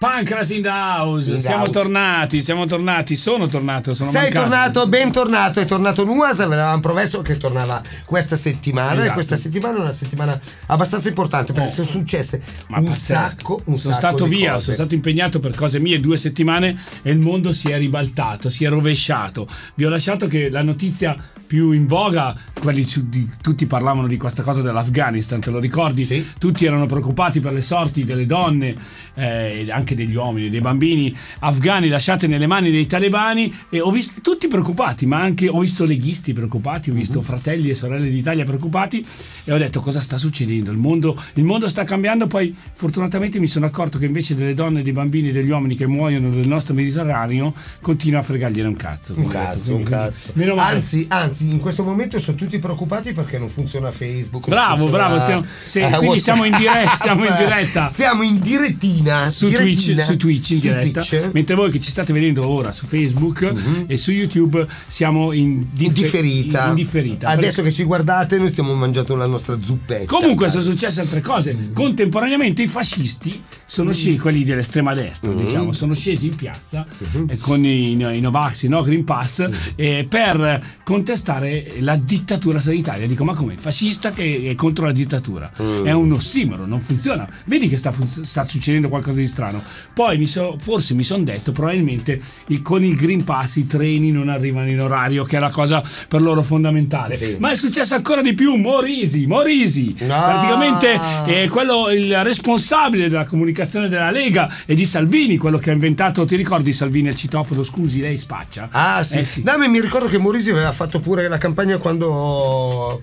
Pancras in the house, siamo tornati, sono tornato. Sei tornato, bentornato, è tornato Nuas, avevamo promesso che tornava questa settimana, esatto. E questa settimana è una settimana abbastanza importante perché sono successe un sacco sono stato via, cose. Sono stato impegnato per cose mie 2 settimane e il mondo si è ribaltato, si è rovesciato. Vi ho lasciato che la notizia più in voga, tutti parlavano di questa cosa dell'Afghanistan, te lo ricordi? Sì. Tutti erano preoccupati per le sorti delle donne e anche degli uomini, dei bambini afghani lasciati nelle mani dei talebani, e ho visto tutti preoccupati, ma anche ho visto leghisti preoccupati, ho visto fratelli e sorelle d'Italia preoccupati, e ho detto cosa sta succedendo? Il mondo sta cambiando. Poi fortunatamente mi sono accorto che invece delle donne, dei bambini, degli uomini che muoiono nel nostro Mediterraneo continua a fregargliene un cazzo. Un cazzo. Anzi, in questo momento sono tutti preoccupati perché non funziona Facebook. Bravo, quindi siamo in diretta. Siamo in direttina su Twitch in diretta. Mentre voi che ci state vedendo ora su Facebook e su YouTube siamo in differita. Adesso che ci guardate noi stiamo mangiando la nostra zuppetta. Comunque sono successe altre cose. Contemporaneamente i fascisti sono scesi, quelli dell'estrema destra, diciamo, sono scesi in piazza con i Novax, i No Green Pass, per contestare la dittatura sanitaria. Dico, ma come? Fascista che è contro la dittatura? È un ossimoro, non funziona. Vedi che sta succedendo qualcosa di strano. Poi forse mi sono detto, probabilmente con il Green Pass i treni non arrivano in orario, che è la cosa per loro fondamentale. Sì. Ma è successo ancora di più. Morisi praticamente è il responsabile della comunicazione della Lega e di Salvini, quello che ha inventato, ti ricordi Salvini al citofono, scusi lei spaccia? Sì. Sì. No, mi ricordo che Morisi aveva fatto pure la campagna quando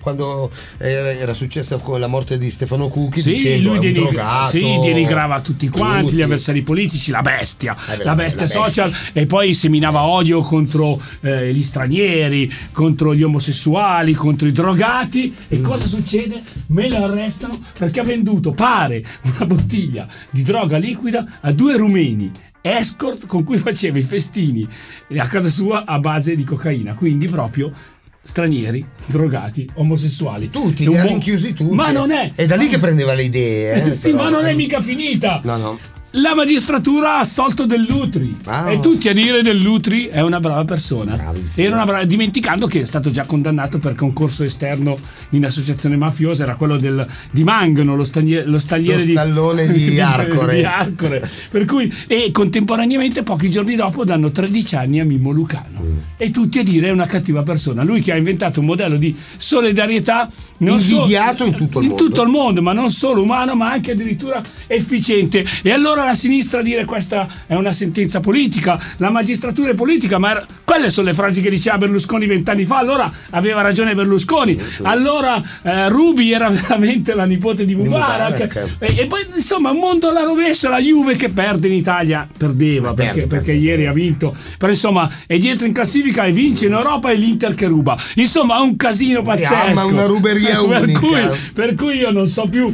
era successa con la morte di Stefano Cucchi, dicendo lui drogato, denigrava tutti quanti gli avversari politici, la bestia social, e poi seminava odio contro gli stranieri, contro gli omosessuali, contro i drogati. E cosa succede? Me lo arrestano perché ha venduto, pare, una bottiglia di droga liquida a 2 rumeni escort con cui faceva i festini a casa sua a base di cocaina. Quindi proprio stranieri, drogati, omosessuali, tutti li ha rinchiusi tutti. Ma non è, da lì che prendeva le idee sì, però, ma non è mica finita. No. La magistratura ha assolto Dell'Utri e tutti a dire Dell'Utri è una brava persona. Bravissima. Dimenticando che è stato già condannato per concorso esterno in associazione mafiosa, era quello di Mangano, lo stallone di Arcore. Per cui, e contemporaneamente pochi giorni dopo danno 13 anni a Mimmo Lucano. E tutti a dire è una cattiva persona. Lui che ha inventato un modello di solidarietà invidiato in tutto il mondo, ma non solo umano, ma anche addirittura efficiente. E allora la sinistra dire questa è una sentenza politica, la magistratura è politica, ma quelle sono le frasi che diceva Berlusconi 20 anni fa. Allora aveva ragione Berlusconi, allora Ruby era veramente la nipote di Mubarak. E poi insomma un mondo alla rovescia. La Juve che perde in Italia perdeva perché ieri ha vinto, però insomma è dietro in classifica e vince in Europa, e l'Inter che ruba, insomma un casino pazzesco, una ruberia unica. per cui io non so più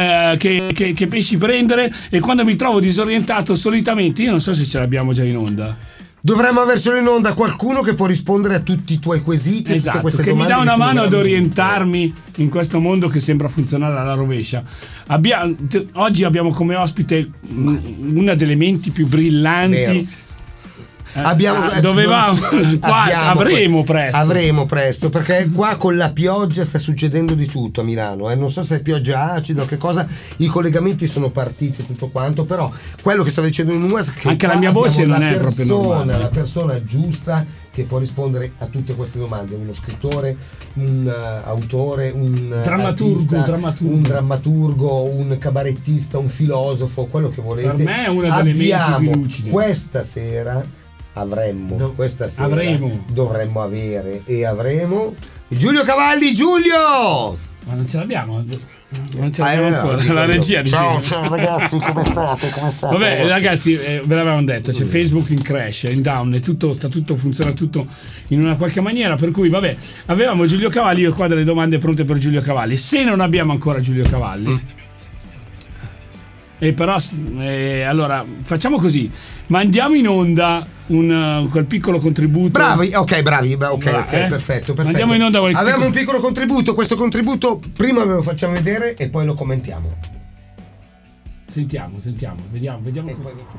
che pesci prendere, e quando mi trovo disorientato solitamente, io non so se ce l'abbiamo già in onda. Dovremmo avercelo in onda qualcuno che può rispondere a tutti i tuoi quesiti, esatto, tutte queste che domande, mi dà una mano ad orientarmi in questo mondo che sembra funzionare alla rovescia. Oggi abbiamo come ospite una delle menti più brillanti. Avremo presto, perché qua con la pioggia sta succedendo di tutto a Milano, non so se è pioggia acida o che cosa, i collegamenti sono partiti tutto quanto, però quello che stavo dicendo in UAS, che anche la mia voce non è proprio normale, la persona giusta che può rispondere a tutte queste domande, uno scrittore, un autore, un drammaturgo, un cabarettista, un filosofo, quello che volete. Per me è una delle menti più lucide. Questa sera dovremmo avere Giulio Cavalli. Giulio! Ma non ce l'abbiamo ancora. La regia dice. Ciao ragazzi, come state? Vabbè ragazzi, ve l'avevamo detto, c'è Facebook in crash, in down, funziona tutto in una qualche maniera, per cui vabbè, avevamo Giulio Cavalli, io qua delle domande pronte per Giulio Cavalli. Se non abbiamo ancora Giulio Cavalli, però allora facciamo così, mandiamo in onda quel piccolo contributo. Bravi, perfetto. Mandiamo in onda avevamo un piccolo contributo, questo contributo prima ve lo facciamo vedere e poi lo commentiamo. Sentiamo, vediamo E come... poi...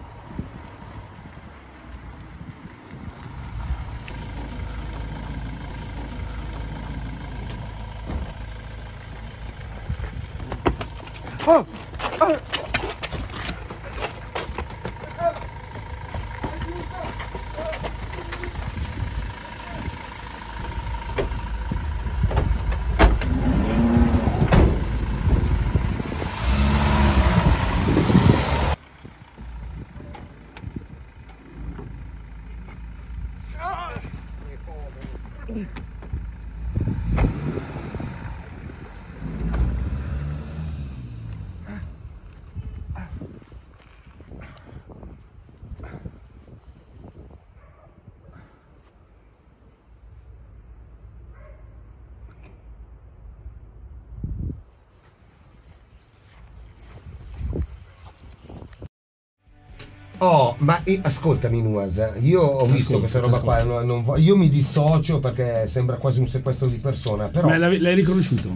Oh, ma ascoltami Nuas, io ho visto questa roba qua, io mi dissocio perché sembra quasi un sequestro di persona, però... Ma l'hai riconosciuto?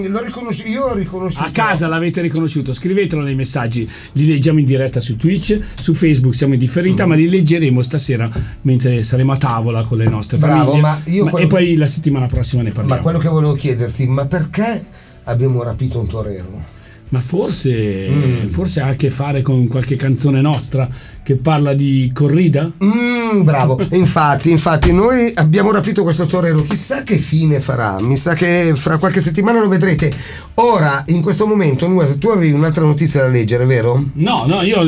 Io ho riconosciuto... A casa l'avete riconosciuto, scrivetelo nei messaggi, li leggiamo in diretta su Twitch, su Facebook siamo in differita, ma li leggeremo stasera mentre saremo a tavola con le nostre famiglie. E poi la settimana prossima ne parliamo. Ma quello che volevo chiederti, ma perché abbiamo rapito un torero? Ma forse ha a che fare con qualche canzone nostra che parla di corrida? Bravo, infatti noi abbiamo rapito questo torero, chissà che fine farà, mi sa che fra qualche settimana lo vedrete. Ora, in questo momento, tu avevi un'altra notizia da leggere, vero? No, io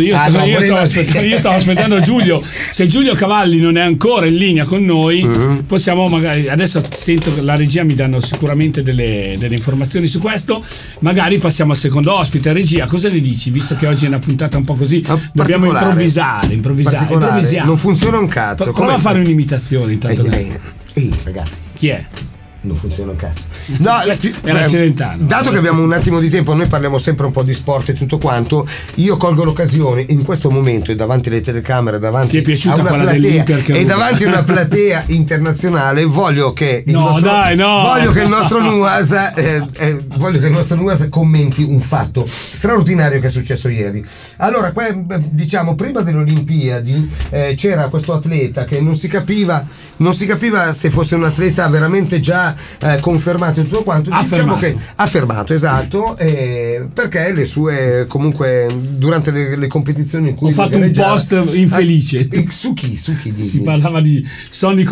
stavo aspettando Giulio. Se Giulio Cavalli non è ancora in linea con noi, possiamo magari, adesso sento che la regia mi danno sicuramente delle informazioni su questo, magari passiamo al secondo ospite. Regia, cosa ne dici? Visto che oggi è una puntata un po' così, dobbiamo improvvisare. Non funziona un cazzo. Prova a fare un'imitazione intanto. Ehi ragazzi, chi è? Non funziona un cazzo. No, era Celentano. Dato che abbiamo un attimo di tempo, noi parliamo sempre un po' di sport e tutto quanto. Io colgo l'occasione in questo momento e davanti alle telecamere, davanti a una platea e davanti a una platea internazionale, voglio che il nostro Nuas commenti un fatto straordinario che è successo ieri. Allora, diciamo, prima delle Olimpiadi c'era questo atleta che non si capiva se fosse un atleta veramente già confermato e tutto quanto, diciamo che affermato, esatto, perché le sue, comunque, durante le competizioni in cui ho fatto un post infelice su chi si parlava di Sonny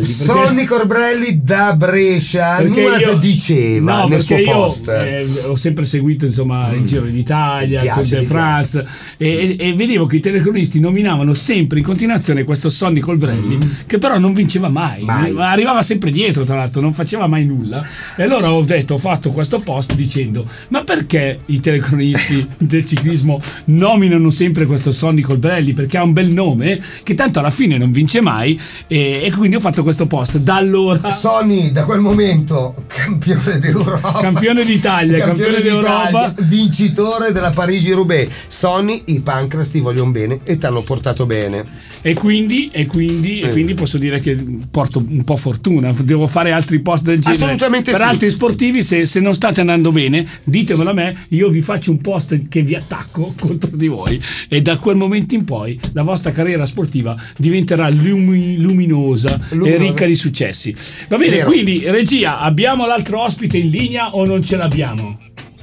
Colbrelli da Brescia, Nuas diceva nel suo post. Ho sempre seguito, insomma, il Giro d'Italia, il Tour de France, e vedevo che i telecronisti nominavano sempre in continuazione questo Sonny Colbrelli, che però non vinceva mai. Arrivava sempre dietro, tra l'altro non faceva mai nulla. E allora ho fatto questo post dicendo: ma perché i telecronisti del ciclismo nominano sempre questo Sonny Colbrelli? Perché ha un bel nome che tanto alla fine non vince mai, e quindi ho fatto questo post. Da allora Sonny, da quel momento, campione d'Europa, campione d'Italia, campione d'Europa, vincitore della Parigi-Roubaix. Sonny, i Pancras ti vogliono bene e ti hanno portato bene. E quindi posso dire che porto un po' fortuna. Devo fare altri post del genere. Assolutamente per altri sportivi. Se non state andando bene, ditemelo a me, io vi faccio un post che vi attacco contro di voi, e da quel momento in poi la vostra carriera sportiva diventerà luminosa e ricca di successi. Va bene, quindi regia, abbiamo l'altro ospite in linea o non ce l'abbiamo?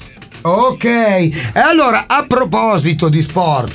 Ok, e allora a proposito di sport,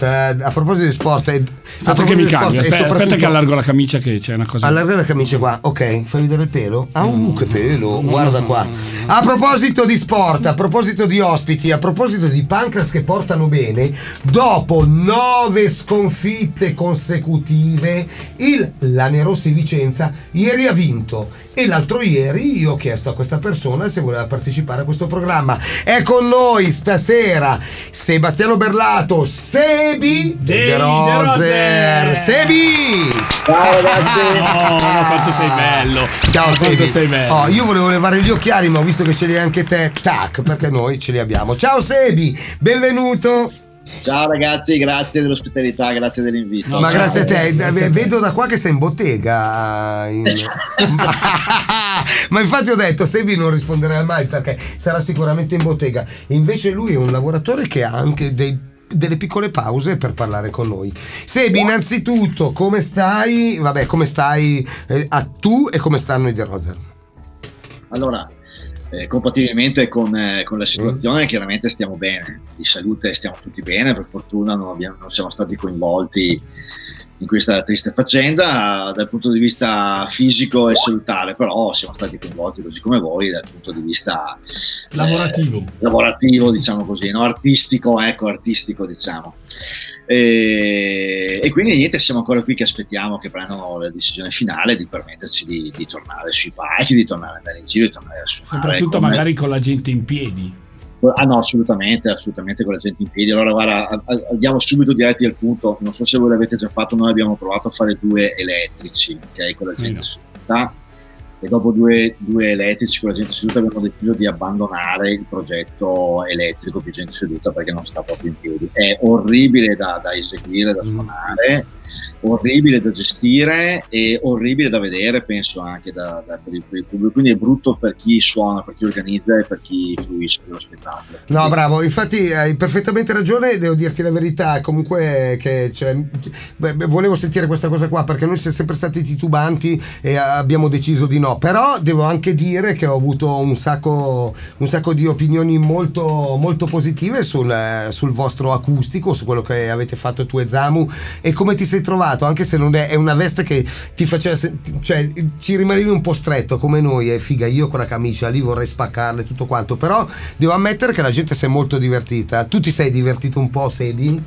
aspetta che mi cambio, aspetta che allargo la camicia, che c'è una cosa. Allarga la camicia qua, ok, fai vedere il pelo? Che pelo, guarda qua. A proposito di sport, a proposito di ospiti, a proposito di Pancras che portano bene, dopo 9 sconfitte consecutive, l'Anerossi Vicenza ieri ha vinto, e l'altro ieri io ho chiesto a questa persona se voleva partecipare a questo programma. È con noi stasera Sebastiano Berlato, Sebi De Roser. Sebi! Ciao ragazzi! Quanto sei bello! Ciao Sebi! Sei bello. Io volevo levare gli occhiali, ma ho visto che ce li hai anche te, tac, perché noi ce li abbiamo. Ciao Sebi, benvenuto! Ciao ragazzi, grazie dell'ospitalità, grazie dell'invito. Ma grazie a te, vedo da qua che sei in bottega. Ma infatti ho detto, Sebi non risponderà mai perché sarà sicuramente in bottega. Invece lui è un lavoratore che ha anche dei delle piccole pause per parlare con noi. Sebi, innanzitutto, come stai? Vabbè, come stai tu e come stanno i The Roser? Allora, compatibilmente con la situazione, chiaramente stiamo bene, di salute stiamo tutti bene, per fortuna non siamo stati coinvolti in questa triste faccenda dal punto di vista fisico e salutare, però siamo stati coinvolti così come voi dal punto di vista lavorativo, diciamo così, no? artistico diciamo. E quindi niente, siamo ancora qui che aspettiamo che prendano la decisione finale di permetterci di tornare sui palchi, di tornare ad andare in giro, di tornare a suonare. Soprattutto magari con la gente in piedi. Ah no, assolutamente con la gente in piedi. Allora guarda, andiamo subito diretti al punto. Non so se voi l'avete già fatto, noi abbiamo provato a fare 2 elettrici, ok, con la gente seduta, e dopo due elettrici con la gente seduta abbiamo deciso di abbandonare il progetto elettrico più gente seduta perché non sta proprio in piedi. È orribile da eseguire, da suonare, orribile da gestire e orribile da vedere, penso anche per il pubblico, quindi è brutto per chi suona, per chi organizza e per chi fruisce dello spettacolo. No, bravo, infatti hai perfettamente ragione, devo dirti la verità, comunque che volevo sentire questa cosa qua perché noi siamo sempre stati titubanti e abbiamo deciso di no, però devo anche dire che ho avuto un sacco di opinioni molto, molto positive sul vostro acustico, su quello che avete fatto tu e Zamu, e come ti sei trovato, anche se non è una veste che ti faceva, cioè ci rimanevi un po' stretto come noi, figa, io con la camicia lì vorrei spaccarla e tutto quanto, però devo ammettere che la gente si è molto divertita. Tu ti sei divertito un po', Sebi?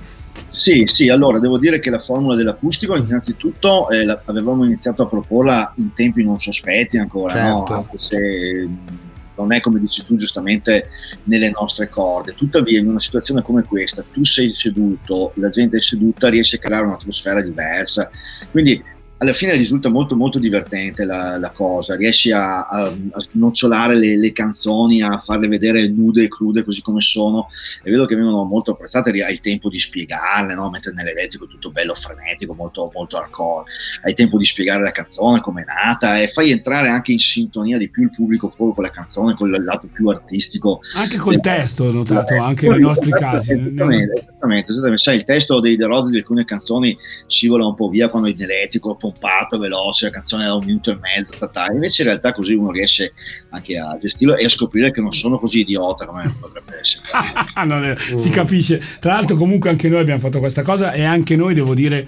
Sì, allora devo dire che la formula dell'acustico innanzitutto avevamo iniziato a proporla in tempi non sospetti ancora, certo. No? Anche se non è, come dici tu giustamente, nelle nostre corde. Tuttavia in una situazione come questa tu sei seduto, la gente è seduta, riesci a creare un'atmosfera diversa, quindi alla fine risulta molto molto divertente la cosa, riesci a snocciolare le canzoni, a farle vedere nude e crude così come sono, e vedo che vengono molto apprezzate, hai il tempo di spiegarle, no? Mentre nell'elettrico tutto bello frenetico, molto, molto hardcore, hai tempo di spiegare la canzone, come è nata, e fai entrare anche in sintonia di più il pubblico con la canzone, con il lato più artistico. Anche col testo, ho notato, anche nei nostri casi. Esattamente. Sai, il testo dei The Roser di alcune canzoni scivola un po' via quando in elettrico, pompato, veloce, la canzone da 1 minuto e mezzo, invece in realtà così uno riesce anche a gestirlo e a scoprire che non sono così idiota come potrebbe essere. Si capisce. Tra l'altro comunque anche noi abbiamo fatto questa cosa e anche noi, devo dire,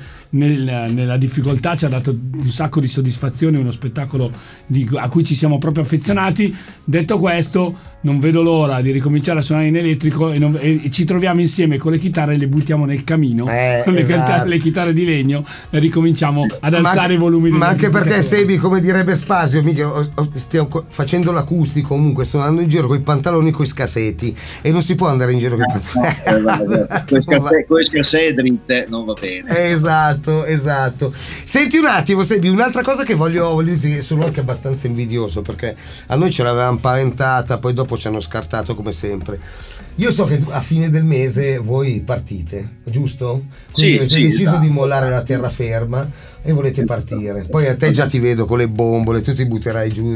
nella difficoltà ci ha dato un sacco di soddisfazione, uno spettacolo a cui ci siamo proprio affezionati. Detto questo, non vedo l'ora di ricominciare a suonare in elettrico e ci troviamo insieme con le chitarre e le buttiamo nel camino con le chitarre di legno e ricominciamo ad alzare i volumi. Ma anche perché Sebi, come direbbe Spasio, mica stiamo facendo l'acustico, comunque sto andando in giro con i pantaloni coi scassetti e non si può andare in giro con i pantaloni con le scassette dritte, non va bene. Esatto. Senti un attimo, Sebi, un'altra cosa che voglio dirti, che sono anche abbastanza invidioso perché a noi ce l'avevamo paventata, poi dopo ci hanno scartato come sempre. Io so che a fine del mese voi partite, giusto? Quindi avete deciso di mollare la terraferma e volete partire. Poi a te già ti vedo con le bombole, tu ti butterai giù.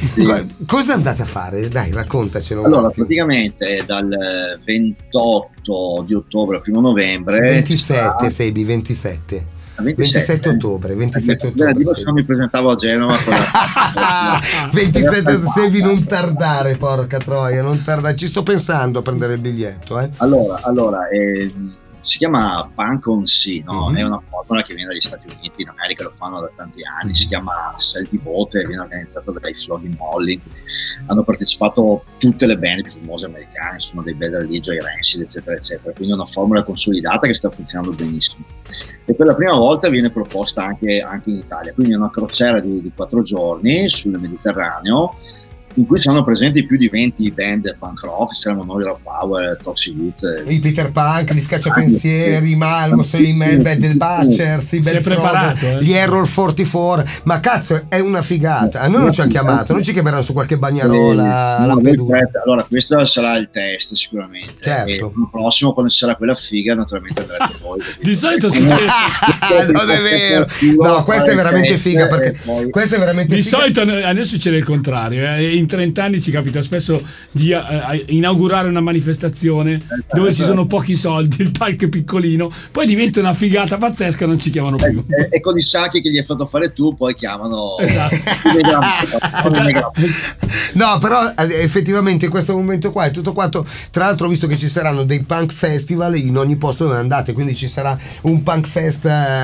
Cosa andate a fare? Dai, raccontacelo. Allora, praticamente dal 28 di ottobre al 1 novembre 27, Sebi, 27 ottobre. Dico se non mi presentavo a Genova 27, Sebi, non tardare, porca troia, non tardare, ci sto pensando a prendere il biglietto. Allora si chiama Punk on Sea, no? È una formula che viene dagli Stati Uniti, in America lo fanno da tanti anni, si chiama Sell di Bote, viene organizzato dai Flogging Molly, hanno partecipato tutte le band più famose americane, sono dei Bad Religion, i Rancid, eccetera eccetera, quindi è una formula consolidata che sta funzionando benissimo e per la prima volta viene proposta anche in Italia, quindi è una crociera di 4 giorni sul Mediterraneo in cui sono presenti più di 20 band punk rock, c'erano noi, Raw Power, Toxic Youth, i Peter Punk, gli Scacciapensieri, i Malmos, i Bad Butchers, i Bad Frog, gli Error 44, ma cazzo è una figata. A noi non ci ha chiamato, non ci chiameranno su qualche bagnarola a Lampedusa. Allora questo sarà il test sicuramente, certo. E l'anno prossimo quando ci sarà quella figa naturalmente andrete voi. Di solito non è vero, no, questa è veramente figa perché questa è veramente di figa. Solito a noi succede il contrario, in 30 anni ci capita spesso di inaugurare una manifestazione dove ci sono pochi soldi, il palco è piccolino, poi diventa una figata pazzesca, non ci chiamano più. E con i sacchi che gli hai fatto fare tu poi chiamano. Esatto. No, però effettivamente in questo momento qua è tutto quanto. Tra l'altro ho visto che ci saranno dei punk festival in ogni posto dove andate, quindi ci sarà un punk fest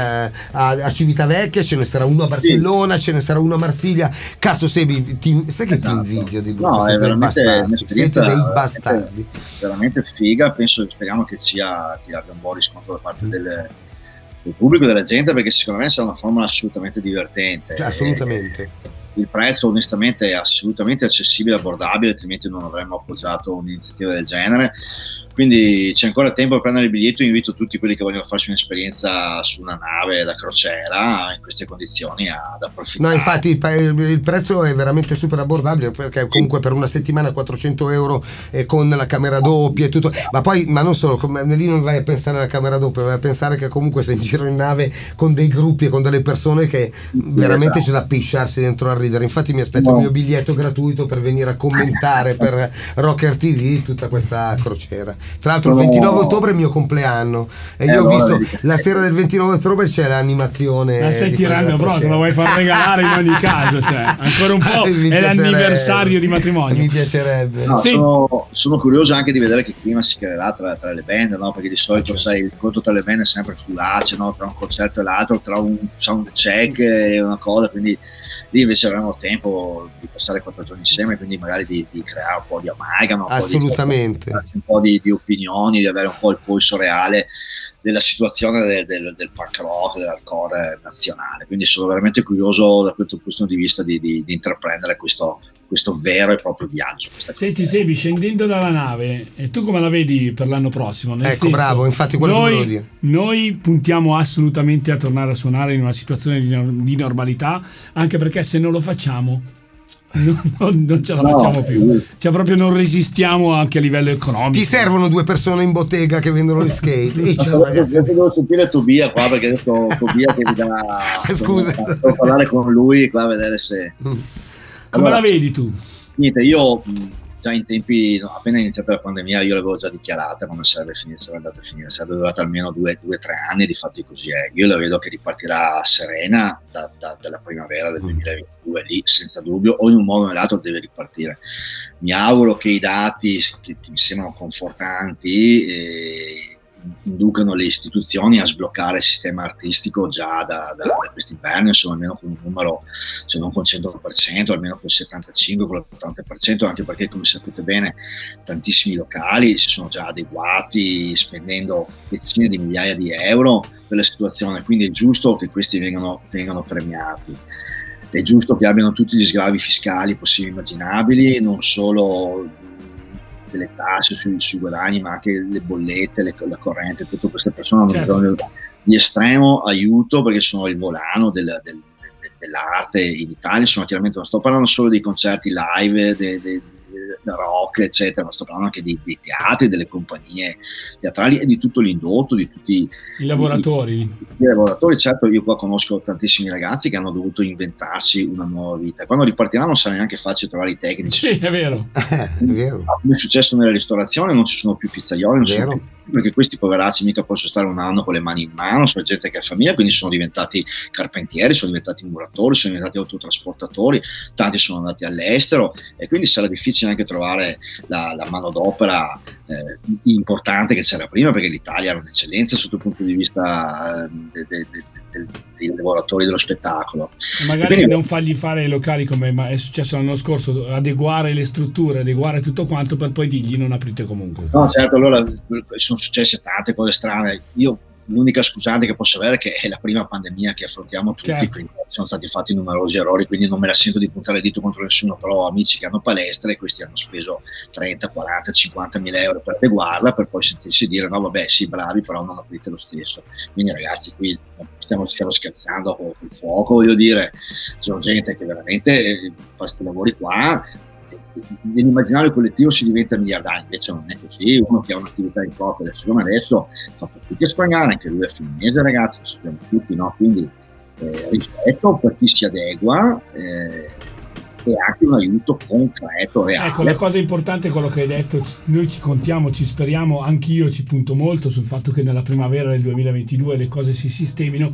a Civitavecchia, ce ne sarà uno a Barcellona, ce ne sarà uno a Marsiglia. Cazzo Sebi, sai che ti invidio di brutto? No, è veramente siete dei bastardi. Veramente figa, speriamo che abbia un buon riscontro da parte del pubblico, della gente, perché secondo me sarà una formula assolutamente divertente. Assolutamente. Il prezzo onestamente è assolutamente accessibile e abbordabile, altrimenti non avremmo appoggiato un'iniziativa del genere. Quindi c'è ancora tempo per prendere il biglietto. Io invito tutti quelli che vogliono farsi un'esperienza su una nave da crociera in queste condizioni ad approfittare. No, infatti il prezzo è veramente super abbordabile, perché comunque per una settimana 400 euro con la camera doppia e tutto, ma non solo, lì non vai a pensare alla camera doppia, vai a pensare che comunque sei in giro in nave con dei gruppi e con delle persone che veramente c'è da pisciarsi dentro a ridere. Infatti mi aspetto il mio biglietto gratuito per venire a commentare per Rocker TV tutta questa crociera. Tra l'altro il 29 ottobre è il mio compleanno e io ho visto la sera del 29 ottobre c'è l'animazione. La stai tirando, però te la vuoi far regalare in ogni caso, cioè. Ancora un po' è l'anniversario di matrimonio. Mi piacerebbe. No, sì. Sono curioso anche di vedere che clima si creerà tra le band, no? Perché di solito sai, il conto tra le band è sempre fulace, no? Tra un concerto e l'altro, tra un sound check e una cosa, quindi lì invece avremo tempo di passare 4 giorni insieme, quindi magari di creare un po' di amalgama, assolutamente, un po' di opinioni, di avere un po' il polso reale della situazione del punk rock, dell'hardcore nazionale. Quindi sono veramente curioso da questo punto di vista di intraprendere questo vero e proprio viaggio. Senti Sebi, scendendo dalla nave, e tu come la vedi per l'anno prossimo? Nel senso, bravo, infatti quello che volevo dire. Noi puntiamo assolutamente a tornare a suonare in una situazione di normalità, anche perché se non lo facciamo non ce la facciamo più, cioè proprio non resistiamo anche a livello economico. Ti servono 2 persone in bottega che vendono le skate. Ciao ragazzi, devo sentire Tobia qua, perché adesso Tobia che mi dà scusa, devo parlare con lui qua a vedere se come la vedi tu? Niente, io già in tempi, appena iniziata la pandemia, io l'avevo già dichiarata come sarebbe andata a finire, sarebbe durata almeno 2 o 3 anni, di fatti così è. Io la vedo che ripartirà serena dalla primavera del 2022, lì senza dubbio, o in un modo o nell'altro deve ripartire. Mi auguro che i dati che mi sembrano confortanti inducano le istituzioni a sbloccare il sistema artistico già da quest'inverno, insomma, almeno con un numero, se non con il 100%, almeno con il 75%, con l'80%, anche perché, come sapete bene, tantissimi locali si sono già adeguati spendendo decine di migliaia di euro per la situazione, quindi è giusto che questi vengano premiati. È giusto che abbiano tutti gli sgravi fiscali possibili e immaginabili, non solo delle tasse sui guadagni, ma anche le bollette, la corrente. Tutte queste persone hanno bisogno di estremo aiuto, perché sono il volano dell'arte in Italia. Insomma, chiaramente non sto parlando solo dei concerti live, da rock eccetera, ma sto parlando anche dei teatri, delle compagnie teatrali e di tutto l'indotto, di tutti i lavoratori. I lavoratori. Certo, io qua conosco tantissimi ragazzi che hanno dovuto inventarsi una nuova vita, e quando ripartiranno non sarà neanche facile trovare i tecnici. Sì, è vero. È vero. Come è successo nella ristorazione, non ci sono più pizzaioli, non sono più, perché questi poveracci mica possono stare un anno con le mani in mano, sono gente che ha famiglia, quindi sono diventati carpentieri, sono diventati muratori, sono diventati autotrasportatori, tanti sono andati all'estero, e quindi sarà difficile anche trovare la manodopera importante che c'era prima, perché l'Italia era un'eccellenza sotto il punto di vista dei lavoratori dello spettacolo. Magari quindi non fargli fare i locali come è successo l'anno scorso, adeguare le strutture, adeguare tutto quanto, per poi dirgli non aprite comunque. No, certo, allora sono successe tante cose strane. Io l'unica scusante che posso avere è che è la prima pandemia che affrontiamo tutti, certo. Quindi sono stati fatti numerosi errori, quindi non me la sento di puntare il dito contro nessuno, però ho amici che hanno palestre e questi hanno speso 30, 40, 50 mila euro per adeguarla, per poi sentirsi dire no vabbè sì bravi, però non aprite lo stesso. Quindi ragazzi, qui stiamo scherzando con il fuoco, voglio dire, sono gente che veramente fa questi lavori qua. Nell'immaginario collettivo si diventa miliardari, invece non è così. Uno che ha un'attività in proprio, secondo me adesso fa fatica a spagnare, anche lui è fine mese, ragazzi, lo sappiamo tutti, no? Quindi rispetto per chi si adegua, e anche un aiuto concreto, reale. Ecco, la cosa importante è quello che hai detto, noi ci contiamo, ci speriamo, anch'io ci punto molto sul fatto che nella primavera del 2022 le cose si sistemino,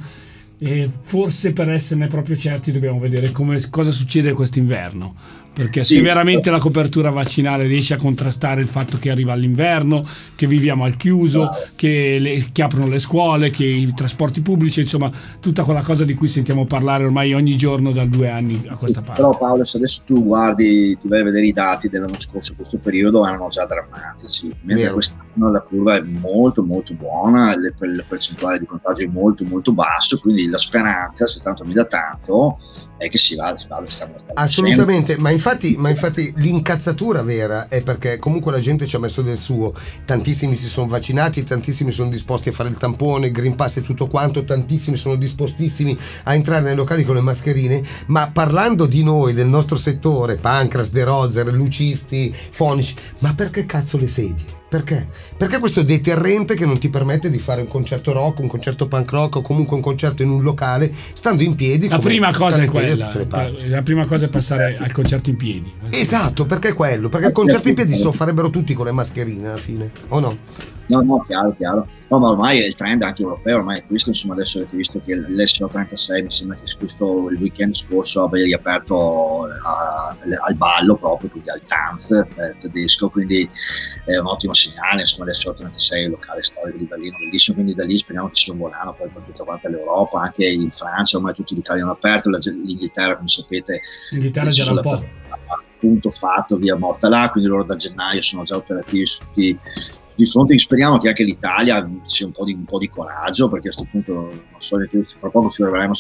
e forse per esserne proprio certi dobbiamo vedere cosa succede quest'inverno, perché se veramente la copertura vaccinale riesce a contrastare il fatto che arriva l'inverno, che viviamo al chiuso, che aprono le scuole, che i trasporti pubblici, insomma tutta quella cosa di cui sentiamo parlare ormai ogni giorno da 2 anni a questa parte. Però Paolo, se adesso tu guardi, ti vai a vedere i dati dell'anno scorso, questo periodo erano già drammatici, mentre quest'anno la curva è molto molto buona, la percentuale di contagio è molto molto basso, quindi la speranza, se tanto mi dà tanto, è che si va assolutamente, ma infatti l'incazzatura vera è perché comunque la gente ci ha messo del suo, tantissimi si sono vaccinati, tantissimi sono disposti a fare il tampone, il Green Pass e tutto quanto, tantissimi sono dispostissimi a entrare nei locali con le mascherine, ma parlando di noi, del nostro settore, Pancras, De Rozer, lucisti, fonici, ma perché cazzo le sedie? Perché? Perché questo deterrente che non ti permette di fare un concerto rock, un concerto punk rock o comunque un concerto in un locale stando in piedi. La prima cosa è quella, la prima cosa è passare al concerto in piedi. Esatto, perché è quello, perché il concerto in piedi se lo farebbero tutti con le mascherine alla fine, o no? No, chiaro. No, ma ormai è il trend anche europeo, ormai è questo, insomma, adesso avete visto che l'SO36 mi sembra che questo il weekend scorso abbia riaperto al ballo proprio, quindi al Tanz tedesco, quindi è un ottimo segnale, insomma, l'SO36 è il locale storico di Berlino, bellissimo, quindi da lì speriamo che sia un volano poi per tutta quanta l'Europa, anche in Francia ormai tutti i locali hanno aperto, l'Inghilterra come sapete, l'Inghilterra già da un po'. Punto fatto via Mortala, quindi loro da gennaio sono già operativi su tutti di fronte. Speriamo che anche l'Italia sia un po' di coraggio, perché a questo punto non so, fra poco fioreremo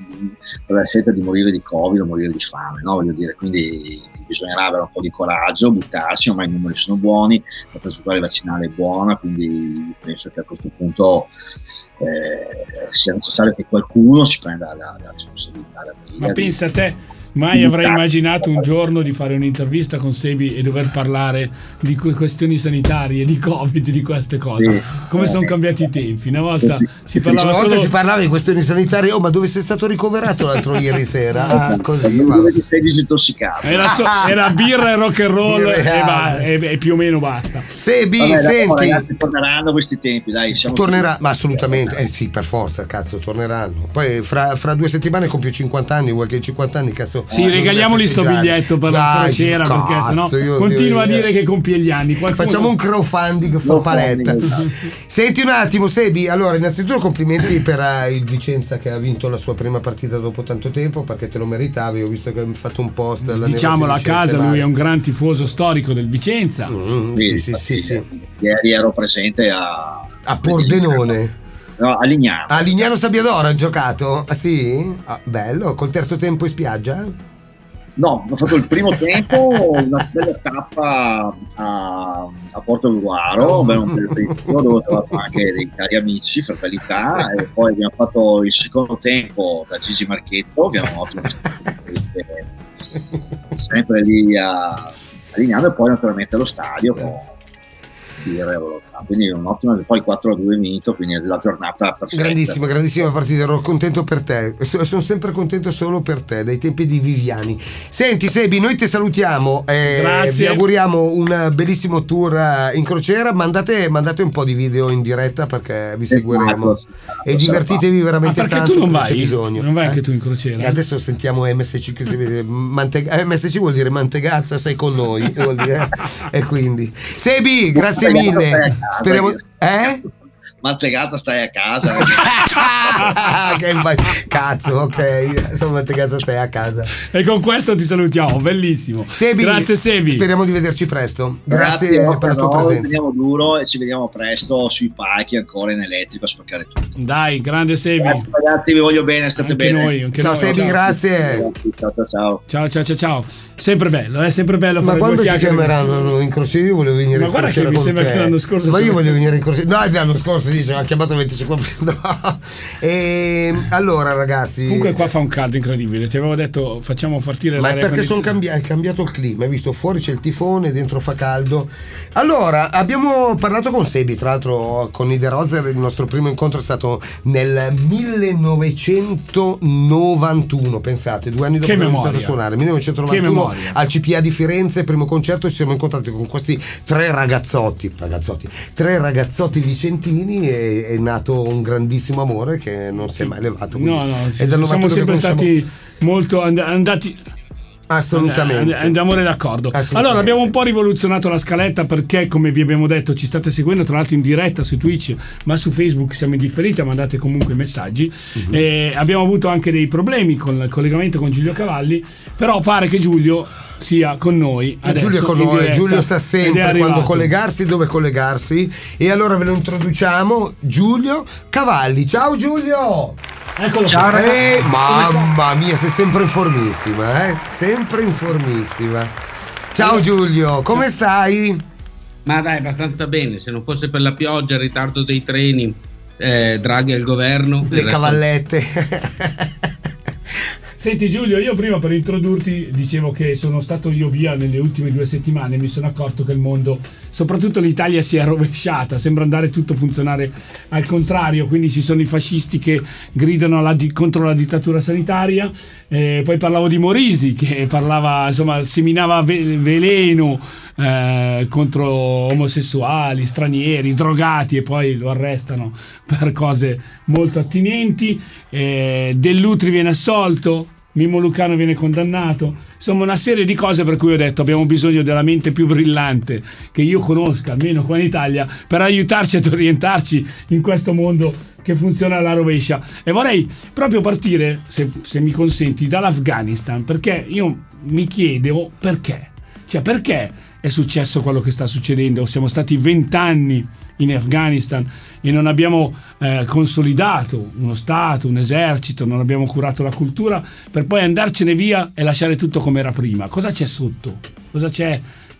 per la scelta di morire di Covid o morire di fame, no? Voglio dire, quindi bisognerà avere un po' di coraggio, buttarsi, ormai i numeri sono buoni, la percentuale vaccinale è buona, quindi penso che a questo punto sia necessario che qualcuno si prenda la responsabilità. Ma pensa a te, mai avrei immaginato un giorno di fare un'intervista con Sebi e dover parlare di questioni sanitarie, di Covid, di queste cose. Come sono cambiati i tempi. Una volta si parlava di questioni sanitarie. Oh, ma dove sei stato ricoverato l'altro ieri sera? Così, dove ti sei disintossicato? Era birra e rock and roll e più o meno basta. Sebi, senti, ragazzi, torneranno questi tempi, dai. Tornerà, ma assolutamente, sì, per forza, cazzo, torneranno. Poi fra 2 settimane compio 50 anni, vuoi che 50 anni, cazzo. Sì, regaliamogli sto biglietto per la crociera, perché sennò continua a dire che compie gli anni. Facciamo un crowdfunding for paletta. Senti un attimo, Sebi, allora innanzitutto complimenti per il Vicenza che ha vinto la sua prima partita dopo tanto tempo, perché te lo meritavi. Ho visto che hai fatto un post. Diciamolo a casa, lui è un gran tifoso storico del Vicenza. Sì. Ieri ero presente a Pordenone. No, a Lignano. A Lignano Sabbiadoro ha giocato? Ah, sì? Ah, bello, col terzo tempo in spiaggia? No, ho fatto il primo tempo, una bella tappa a Porto Gruaro, un bel aperitivo dove ho trovato anche dei cari amici, fraternità, e poi abbiamo fatto il secondo tempo da Gigi Marchetto, che è un ottimo sempre lì a Lignano, e poi naturalmente allo stadio. Quindi un ottimo, poi 4-2 vinto, quindi la giornata perfetta. Grandissima partita, ero contento per te, sono sempre contento solo per te, dai tempi di Viviani. Senti Sebi, noi ti salutiamo, vi auguriamo un bellissimo tour in crociera, mandate un po' di video in diretta perché vi seguiremo e divertitevi veramente tanto. Perché tu non vai? C'è bisogno. Non vai anche tu in crociera? E adesso sentiamo MSC, MSC vuol dire Mantegazza, sei con noi, vuol dire. E quindi Sebi, grazie mille. Speriamo. Mantegazza stai a casa. Cazzo, ok. Sono Mantegazza stai a casa. E con questo ti salutiamo, bellissimo. Sebi, grazie Sebi. Speriamo di vederci presto. Grazie per la tua presenza. Vediamo duro e ci vediamo presto sui palchi ancora in elettrico a spaccare tutto. Dai, grande Sebi. Grazie, ragazzi, vi voglio bene, state anche bene. Noi, ciao Sebi, ciao. Grazie. Ciao. Sempre bello, è sempre bello. Ma quando ci chiameranno in crociera? Io volevo venire in crociera con te. Ma guarda che mi sembra che l'anno scorso. Ma io voglio venire in crociera. No, l'anno scorso dice ha chiamato 20 secondi no. Allora ragazzi, comunque qua fa un caldo incredibile, ti avevo detto facciamo partire ma è l'aria perché è cambiato il clima, hai visto, fuori c'è il tifone, dentro fa caldo. Allora abbiamo parlato con Sebi, tra l'altro con i The Rozer, il nostro primo incontro è stato nel 1991, pensate, 2 anni dopo che abbiamo iniziato a suonare, 1991 al CPA di Firenze, primo concerto, e ci siamo incontrati con questi tre ragazzotti vicentini, e è nato un grandissimo amore che non si è mai levato. Siamo sempre stati molto andati. Assolutamente. Andiamo d'accordo. Allora abbiamo un po' rivoluzionato la scaletta perché, come vi abbiamo detto, ci state seguendo tra l'altro in diretta su Twitch, ma su Facebook siamo in differita, mandate comunque messaggi. Abbiamo avuto anche dei problemi con il collegamento con Giulio Cavalli, però pare che Giulio sia con noi adesso. Giulio è con noi, Giulio sa sempre quando collegarsi, dove collegarsi, e allora ve lo introduciamo, Giulio Cavalli. Ciao Giulio! Eccolo. Ciao, mamma mia, sei sempre in formissima, sempre in formissima. Ciao Giulio, come stai? Ma dai, abbastanza bene, se non fosse per la pioggia, il ritardo dei treni, Draghi al governo, le cavallette. Senti Giulio, io prima per introdurti dicevo che sono stato io via nelle ultime 2 settimane, mi sono accorto che il mondo, soprattutto l'Italia, si è rovesciata, sembra andare tutto a funzionare al contrario, quindi ci sono i fascisti che gridano contro la dittatura sanitaria, poi parlavo di Morisi che parlava, insomma, seminava veleno contro omosessuali, stranieri, drogati, e poi lo arrestano per cose molto attinenti. Dell'Utri viene assolto, Mimmo Lucano viene condannato, insomma una serie di cose per cui ho detto abbiamo bisogno della mente più brillante che io conosca, almeno qua in Italia, per aiutarci ad orientarci in questo mondo che funziona alla rovescia. E vorrei proprio partire, se mi consenti, dall'Afghanistan, perché io mi chiedo perché è successo quello che sta succedendo. Siamo stati 20 anni in Afghanistan e non abbiamo consolidato uno Stato, un esercito, non abbiamo curato la cultura, per poi andarcene via e lasciare tutto come era prima. Cosa c'è sotto? Cosa c'è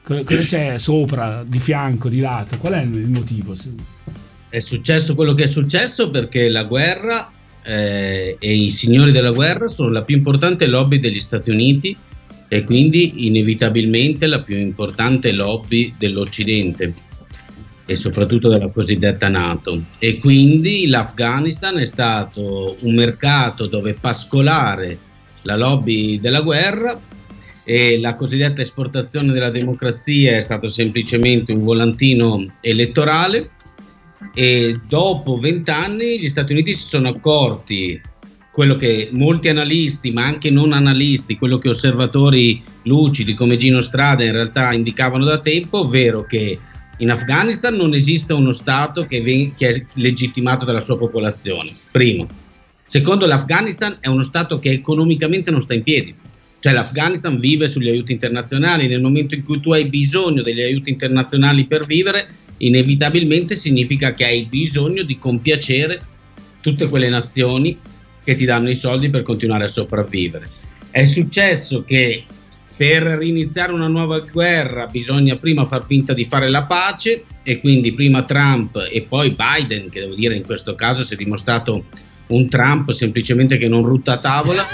sopra, di fianco, di lato? Qual è il motivo? È successo quello che è successo perché la guerra e i signori della guerra sono la più importante lobby degli Stati Uniti, e quindi inevitabilmente la più importante lobby dell'Occidente e soprattutto della cosiddetta NATO, e quindi l'Afghanistan è stato un mercato dove pascolare la lobby della guerra, e la cosiddetta esportazione della democrazia è stato semplicemente un volantino elettorale. E dopo 20 anni gli Stati Uniti si sono accorti, quello che molti analisti, ma anche non analisti, quello che osservatori lucidi come Gino Strada in realtà indicavano da tempo, ovvero che in Afghanistan non esiste uno Stato che è legittimato dalla sua popolazione, primo. Secondo, l'Afghanistan è uno Stato che economicamente non sta in piedi, cioè l'Afghanistan vive sugli aiuti internazionali. Nel momento in cui tu hai bisogno degli aiuti internazionali per vivere, inevitabilmente significa che hai bisogno di compiacere tutte quelle nazioni che ti danno i soldi per continuare a sopravvivere. È successo che per riniziare una nuova guerra bisogna prima far finta di fare la pace, e quindi prima Trump e poi Biden, che devo dire in questo caso si è dimostrato un Trump semplicemente che non rutta a tavola.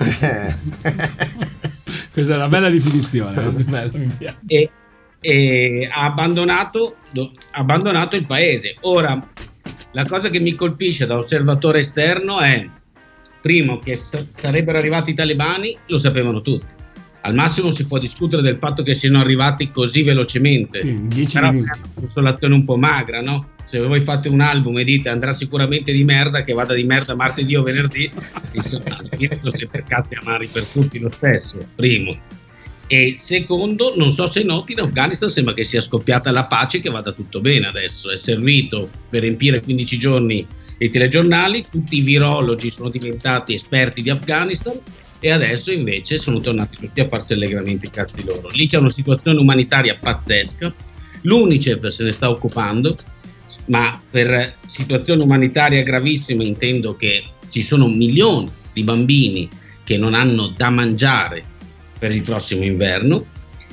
Questa è una bella definizione. E ha abbandonato il paese. Ora, la cosa che mi colpisce da osservatore esterno è, primo, che sarebbero arrivati i talebani, lo sapevano tutti. Al massimo si può discutere del fatto che siano arrivati così velocemente, sì, 10 però minuti. è una consolazione un po' magra, no? Se voi fate un album e dite andrà sicuramente di merda, che vada di merda martedì o venerdì, insomma, per cazzi amari per tutti lo stesso, primo. E secondo, non so se noti, in Afghanistan sembra che sia scoppiata la pace, che vada tutto bene adesso. È servito per riempire 15 giorni i telegiornali, tutti i virologi sono diventati esperti di Afghanistan, e adesso invece sono tornati tutti a farsi allegramente i cazzi loro. Lì c'è una situazione umanitaria pazzesca, l'UNICEF se ne sta occupando, ma per situazione umanitaria gravissima intendo che ci sono milioni di bambini che non hanno da mangiare per il prossimo inverno,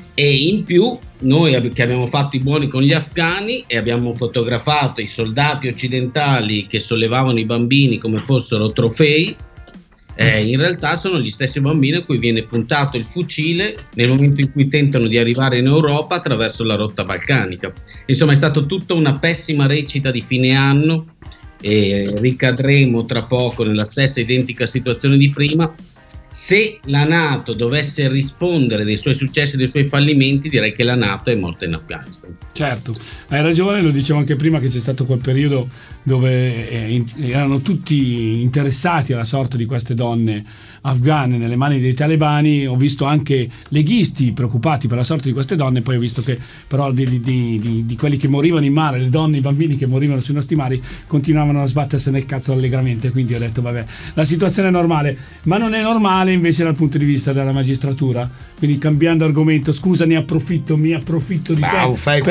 E in più noi che abbiamo fatto i buoni con gli afghani e abbiamo fotografato i soldati occidentali che sollevavano i bambini come fossero trofei, in realtà sono gli stessi bambini a cui viene puntato il fucile nel momento in cui tentano di arrivare in Europa attraverso la rotta balcanica. Insomma, è stata tutta una pessima recita di fine anno e ricadremo tra poco nella stessa identica situazione di prima. Se la NATO dovesse rispondere dei suoi successi e dei suoi fallimenti, direi che la NATO è morta in Afghanistan. Certo, hai ragione, lo dicevo anche prima che c'è stato quel periodo dove erano tutti interessati alla sorte di queste donne afghane nelle mani dei talebani. Ho visto anche leghisti preoccupati per la sorte di queste donne, poi ho visto che però di quelli che morivano in mare, le donne, i bambini che morivano sui nostri mari, continuavano a sbattersene il cazzo allegramente, quindi ho detto vabbè, la situazione è normale, ma non è normale invece dal punto di vista della magistratura. Quindi, cambiando argomento, scusa, mi approfitto di te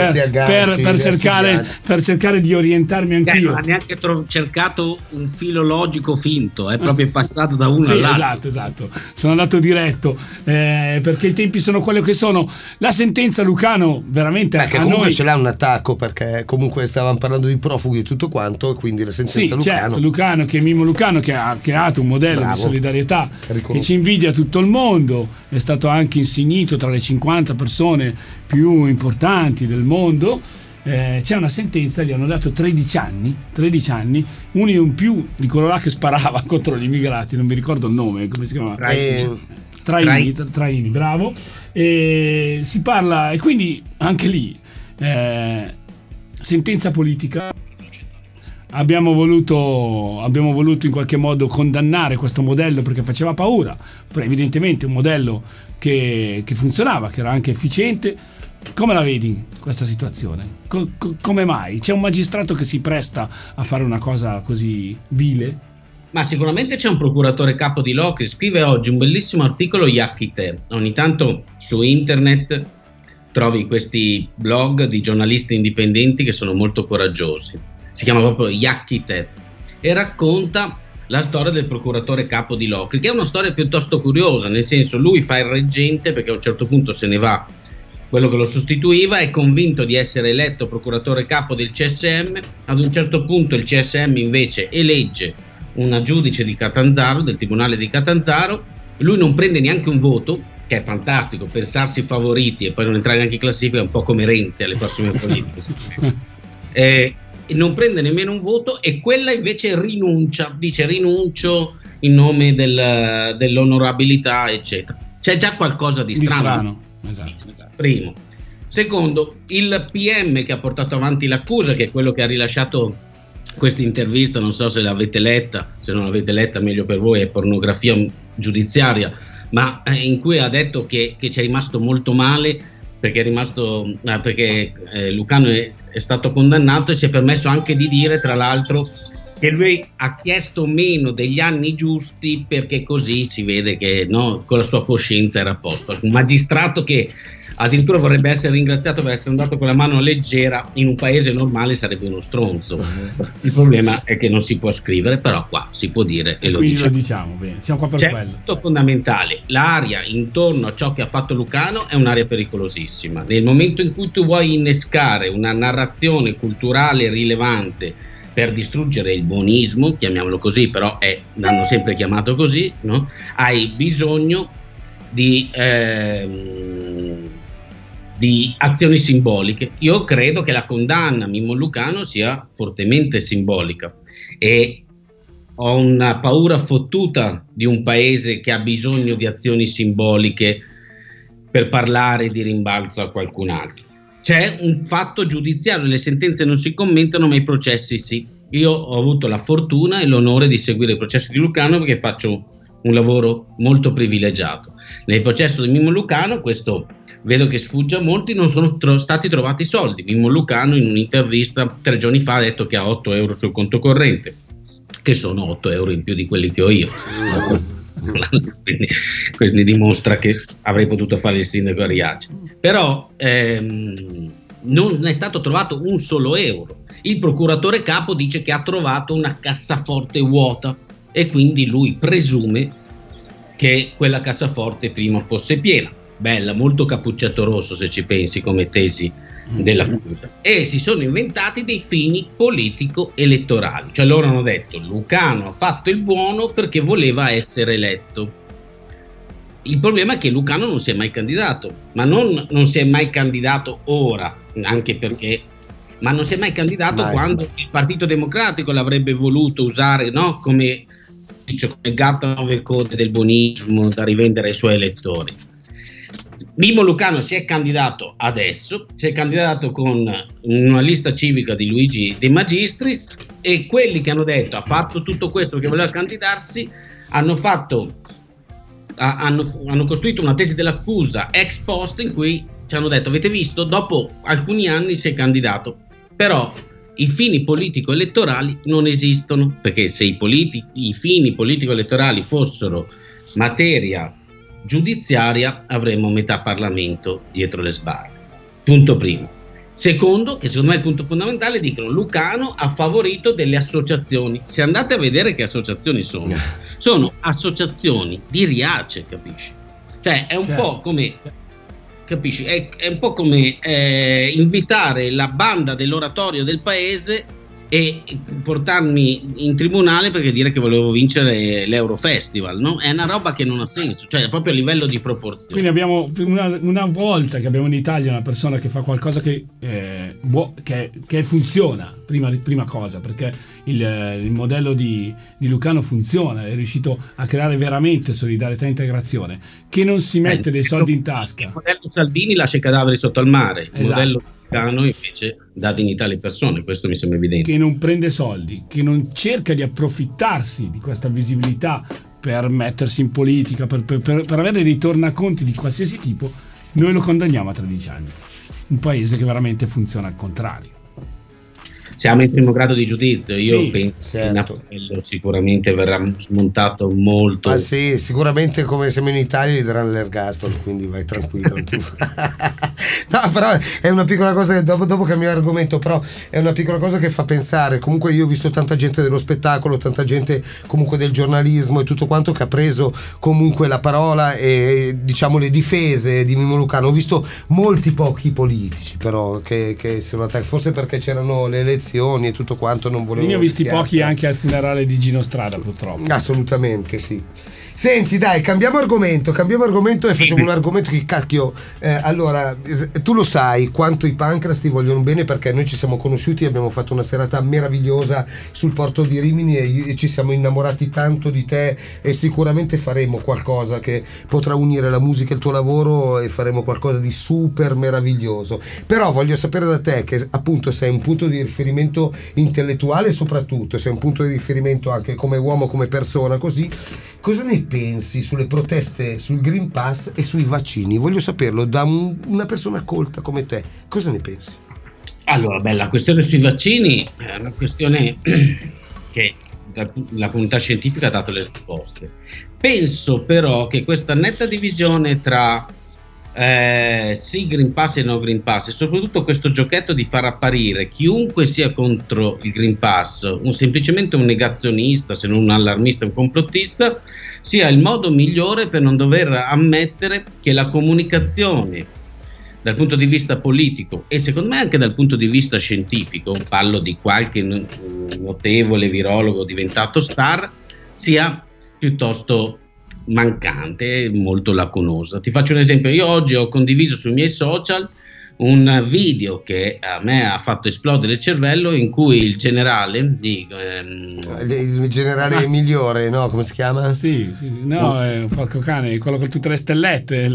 per cercare di orientarmi anch'io. Non ha neanche cercato un filo logico finto, è proprio passato da uno all'altro. Esatto, sono andato diretto, perché i tempi sono quello che sono. La sentenza Lucano veramente perché comunque ce l'ha un attacco, perché comunque stavamo parlando di profughi e tutto quanto, e quindi la sentenza Lucano, che è Mimmo Lucano, che ha creato un modello di solidarietà che ci invidia tutto il mondo, è stato anche insignito tra le 50 persone più importanti del mondo. C'è una sentenza, gli hanno dato 13 anni, uno in più di quello là che sparava contro gli immigrati, non mi ricordo il nome, come si chiama? Traini, bravo. Si parla, e quindi anche lì sentenza politica. Abbiamo voluto in qualche modo condannare questo modello perché faceva paura, però evidentemente un modello che funzionava, che era anche efficiente. Come la vedi questa situazione? Come mai? C'è un magistrato che si presta a fare una cosa così vile? Ma sicuramente c'è un procuratore capo di Locri. Scrive oggi un bellissimo articolo Yakkite. Ogni tanto su internet trovi questi blog di giornalisti indipendenti che sono molto coraggiosi. Si chiama proprio Yakkite e racconta la storia del procuratore capo di Locri, che è una storia piuttosto curiosa, nel senso, lui fa il reggente perché a un certo punto se ne va quello che lo sostituiva, è convinto di essere eletto procuratore capo del CSM. Ad un certo punto il CSM invece elegge una giudice di Catanzaro, del tribunale di Catanzaro. Lui non prende neanche un voto, che è fantastico, pensarsi favoriti e poi non entrare neanche in classifica, è un po' come Renzi alle prossime politiche. E non prende nemmeno un voto, e quella invece rinuncia, dice rinuncio in nome dell'onorabilità, eccetera. C'è già qualcosa di strano. Esatto. Primo. Secondo, il PM che ha portato avanti l'accusa, che è quello che ha rilasciato questa intervista, non so se l'avete letta, se non l'avete letta meglio per voi, è pornografia giudiziaria, ma in cui ha detto che ci è rimasto molto male perché Lucano è stato condannato, e si è permesso anche di dire, tra l'altro, che lui ha chiesto meno degli anni giusti perché così si vede che con la sua coscienza era a posto. Un magistrato che addirittura vorrebbe essere ringraziato per essere andato con la mano leggera, in un paese normale sarebbe uno stronzo. Il problema è che non si può scrivere, però qua si può dire, e lo diciamo bene, siamo qua per quello. Punto fondamentale: l'area intorno a ciò che ha fatto Lucano è un'area pericolosissima. Nel momento in cui tu vuoi innescare una narrazione culturale rilevante per distruggere il buonismo, chiamiamolo così, però l'hanno sempre chiamato così, no? Hai bisogno di azioni simboliche. Io credo che la condanna a Mimmo Lucano sia fortemente simbolica, e ho una paura fottuta di un paese che ha bisogno di azioni simboliche per parlare di rimbalzo a qualcun altro. C'è un fatto giudiziario, le sentenze non si commentano, ma i processi sì. Io ho avuto la fortuna e l'onore di seguire il processo di Lucano perché faccio un lavoro molto privilegiato. Nel processo di Mimmo Lucano, questo vedo che sfugge a molti, non sono stati trovati soldi. Mimmo Lucano in un'intervista 3 giorni fa ha detto che ha 8 euro sul conto corrente, che sono 8 euro in più di quelli che ho io. Quindi questo dimostra che avrei potuto fare il sindaco a Riace, però non è stato trovato un solo euro. Il procuratore capo dice che ha trovato una cassaforte vuota, e quindi lui presume che quella cassaforte prima fosse piena. bella, molto Cappuccetto Rosso se ci pensi come tesi dell'accusa, e si sono inventati dei fini politico-elettorali, cioè loro hanno detto Lucano ha fatto il buono perché voleva essere eletto. Il problema è che Lucano non si è mai candidato, ma non si è mai candidato ora, anche perché, ma non si è mai candidato quando il Partito Democratico l'avrebbe voluto usare, no? Come gatto a 9 code del buonismo da rivendere ai suoi elettori. Mimmo Lucano si è candidato adesso, si è candidato con una lista civica di Luigi De Magistris, e quelli che hanno detto ha fatto tutto questo che voleva candidarsi hanno costruito una tesi dell'accusa ex post in cui ci hanno detto: avete visto, dopo alcuni anni si è candidato, però i fini politico-elettorali non esistono, perché se i fini politico-elettorali fossero materia giudiziaria avremmo metà Parlamento dietro le sbarre. Punto primo. Secondo, che secondo me è il punto fondamentale, dicono Lucano ha favorito delle associazioni. Se andate a vedere che associazioni sono associazioni di Riace, capisci? Cioè è un po' come, capisci? È un po' come invitare la banda dell'oratorio del paese e portarmi in tribunale perché dire che volevo vincere l'Eurofestival, no? È una roba che non ha senso, cioè proprio a livello di proporzione. Quindi abbiamo una volta che abbiamo in Italia una persona che fa qualcosa che funziona, prima cosa, perché il modello di Lucano funziona, è riuscito a creare veramente solidarietà e integrazione, che non si mette dei soldi in tasca. Il modello Salvini lascia i cadaveri sotto al mare, il modello Lucano invece dà dignità alle persone, questo mi sembra evidente. Che non prende soldi, che non cerca di approfittarsi di questa visibilità per mettersi in politica, per avere dei tornaconti di qualsiasi tipo. Noi lo condanniamo a 13 anni. Un paese che veramente funziona al contrario. Siamo in primo grado di giudizio, io penso certo. che sicuramente verrà smontato molto. Sì, sicuramente, come siamo in Italia gli daranno l'ergastolo, quindi vai tranquillo. No, però è una piccola cosa, dopo cambiamo argomento, però è una piccola cosa che fa pensare. Comunque io ho visto tanta gente dello spettacolo, tanta gente comunque del giornalismo e tutto quanto che ha preso comunque la parola e diciamo le difese di Mimmo Lucano. Ho visto molti pochi politici però che sono andati, forse perché c'erano le elezioni e tutto quanto, non volevo. Ne ho visti pochi anche al funerale di Gino Strada, purtroppo. Assolutamente sì. Senti, dai, cambiamo argomento e facciamo un argomento che cacchio. Allora, tu lo sai quanto i Pancras ti vogliono bene, perché noi ci siamo conosciuti, abbiamo fatto una serata meravigliosa sul porto di Rimini e ci siamo innamorati tanto di te, e sicuramente faremo qualcosa che potrà unire la musica e il tuo lavoro, e faremo qualcosa di super meraviglioso. Però voglio sapere da te, che appunto sei un punto di riferimento intellettuale, soprattutto sei un punto di riferimento anche come uomo, come persona, così, cosa ne pensi sulle proteste sul Green Pass e sui vaccini? Voglio saperlo da una persona colta come te. Cosa ne pensi? Allora, la questione sui vaccini è una questione che la comunità scientifica ha dato le risposte. Penso però che questa netta divisione tra sì Green Pass e no Green Pass, e soprattutto questo giochetto di far apparire chiunque sia contro il Green Pass semplicemente un negazionista, se non un allarmista, un complottista, sia il modo migliore per non dover ammettere che la comunicazione dal punto di vista politico e secondo me anche dal punto di vista scientifico, parlo di qualche notevole virologo diventato star, sia piuttosto mancante, molto lacunosa. Ti faccio un esempio: io oggi ho condiviso sui miei social un video che a me ha fatto esplodere il cervello, in cui il generale il generale migliore, no? Come si chiama? Sì. No, è un porco cane, quello con tutte le stellette.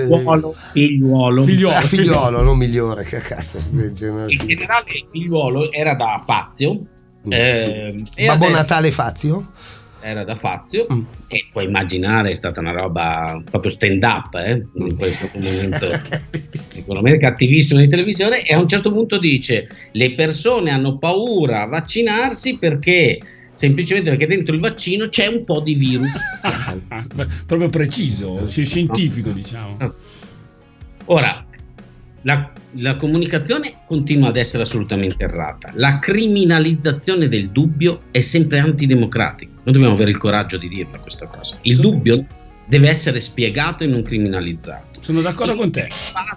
Figliuolo, non migliore, che cazzo. Il generale Figliuolo era da Fazio. Babbo Natale Fazio? Era da Fazio, e puoi immaginare è stata una roba proprio stand up in questo momento economico, cattivissimo di televisione, e a un certo punto dice: le persone hanno paura a vaccinarsi semplicemente perché dentro il vaccino c'è un po' di virus. Proprio preciso, scientifico, diciamo. Ora la comunicazione continua ad essere assolutamente errata. La criminalizzazione del dubbio è sempre antidemocratica. Noi dobbiamo avere il coraggio di dirla questa cosa. Il dubbio deve essere spiegato e non criminalizzato. Sono d'accordo con te.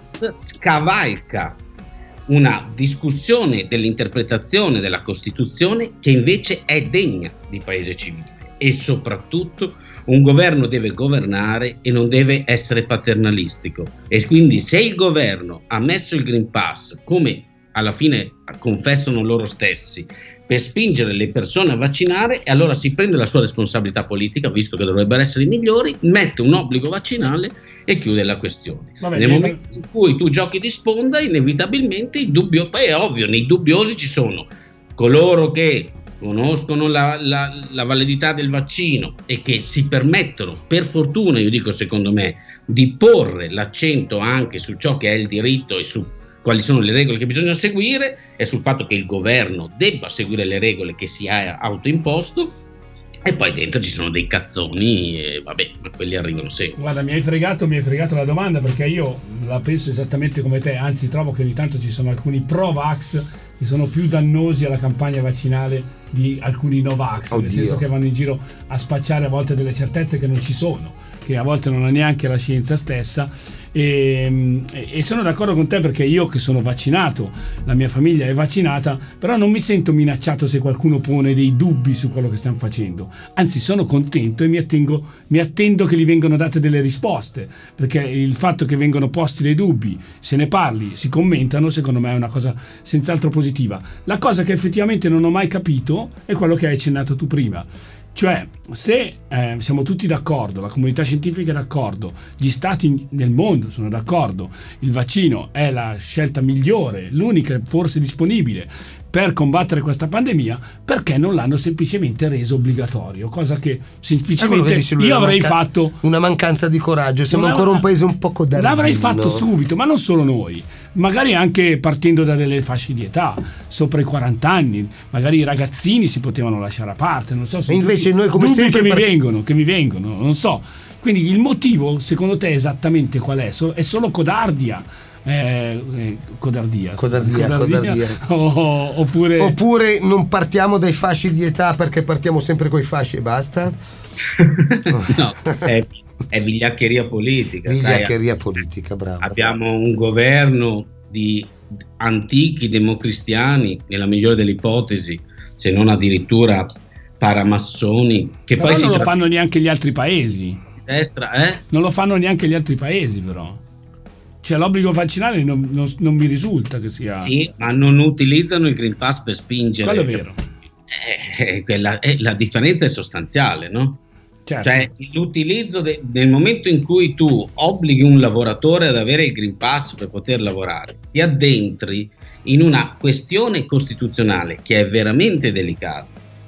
Scavalca una discussione dell'interpretazione della Costituzione che invece è degna di paese civile, e soprattutto un governo deve governare e non deve essere paternalistico, e quindi se il governo ha messo il Green Pass, come alla fine confessano loro stessi, per spingere le persone a vaccinare, e allora si prende la sua responsabilità politica, visto che dovrebbero essere i migliori, mette un obbligo vaccinale e chiude la questione. Nel momento in cui tu giochi di sponda, inevitabilmente il dubbio, poi è ovvio, nei dubbiosi ci sono coloro che conoscono la validità del vaccino e che si permettono, per fortuna, io dico secondo me, di porre l'accento anche su ciò che è il diritto e su quali sono le regole che bisogna seguire, e sul fatto che il governo debba seguire le regole che si ha autoimposto. E poi dentro ci sono dei cazzoni, e vabbè, ma quelli arrivano sempre. Guarda, mi hai fregato la domanda, perché io la penso esattamente come te, anzi trovo che ogni tanto ci sono alcuni pro-vax che sono più dannosi alla campagna vaccinale di alcuni no-vax, nel senso che vanno in giro a spacciare a volte delle certezze che non ci sono, che a volte non ha neanche la scienza stessa, e sono d'accordo con te, perché io che sono vaccinato, la mia famiglia è vaccinata, però non mi sento minacciato se qualcuno pone dei dubbi su quello che stiamo facendo, anzi sono contento e mi attendo che gli vengano date delle risposte, perché il fatto che vengono posti dei dubbi, se ne parli, si commentano, secondo me è una cosa senz'altro positiva. La cosa che effettivamente non ho mai capito è quello che hai accennato tu prima. Cioè, se siamo tutti d'accordo, la comunità scientifica è d'accordo, gli stati nel mondo sono d'accordo, il vaccino è la scelta migliore, l'unica forse disponibile per combattere questa pandemia, perché non l'hanno semplicemente reso obbligatorio? Cosa che semplicemente io avrei fatto. Una mancanza di coraggio, siamo ancora un paese un po' codardino. L'avrei fatto subito, ma non solo noi, magari anche partendo da delle fasce di età, sopra i 40 anni, magari i ragazzini si potevano lasciare a parte, non so se invece noi come sempre che mi vengono, non so. Quindi il motivo, secondo te, esattamente qual è? È solo codardia? Codardia. Oppure non partiamo dai fasci di età, perché partiamo sempre coi fasci e basta? No, è vigliaccheria politica. Vigliaccheria politica, bravo. Abbiamo un governo di antichi democristiani, nella migliore delle ipotesi, se non addirittura paramassoni, che però poi non lo fanno neanche gli altri paesi. Destra, Non lo fanno neanche gli altri paesi, però. Cioè l'obbligo vaccinale non mi risulta che sia. Sì, ma non utilizzano il Green Pass per spingere. Quello è vero. La differenza è sostanziale, no? Certo. Cioè l'utilizzo nel momento in cui tu obblighi un lavoratore ad avere il Green Pass per poter lavorare, ti addentri in una questione costituzionale che è veramente delicata.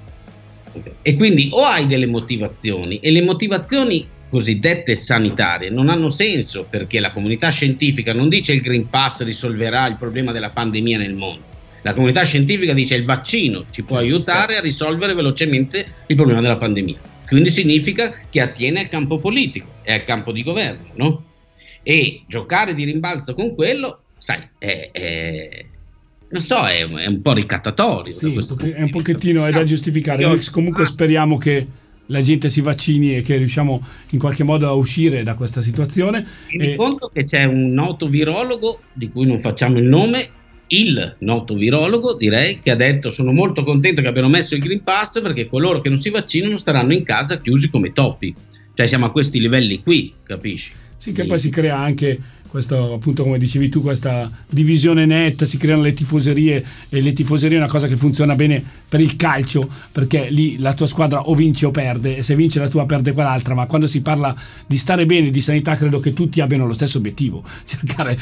E quindi o hai delle motivazioni, e le motivazioni cosiddette sanitarie non hanno senso, perché la comunità scientifica non dice il Green Pass risolverà il problema della pandemia nel mondo. La comunità scientifica dice il vaccino ci può aiutare a risolvere velocemente il problema della pandemia. Quindi significa che attiene al campo politico e al campo di governo, no? E giocare di rimbalzo con quello, sai, non so, è un po' ricattatorio. Sì, è un pochettino, è da giustificare. Noi comunque speriamo che la gente si vaccini e che riusciamo in qualche modo a uscire da questa situazione. Tieni conto che c'è un noto virologo, di cui non facciamo il nome, il noto virologo, direi, che ha detto: sono molto contento che abbiano messo il Green Pass, perché coloro che non si vaccinano staranno in casa chiusi come topi. Cioè siamo a questi livelli qui, capisci? Sì, che poi si crea anche questo, appunto, come dicevi tu, questa divisione netta, si creano le tifoserie, e le tifoserie è una cosa che funziona bene per il calcio, perché lì la tua squadra o vince o perde, e se vince la tua perde quell'altra, ma quando si parla di stare bene, di sanità, credo che tutti abbiano lo stesso obiettivo, cercare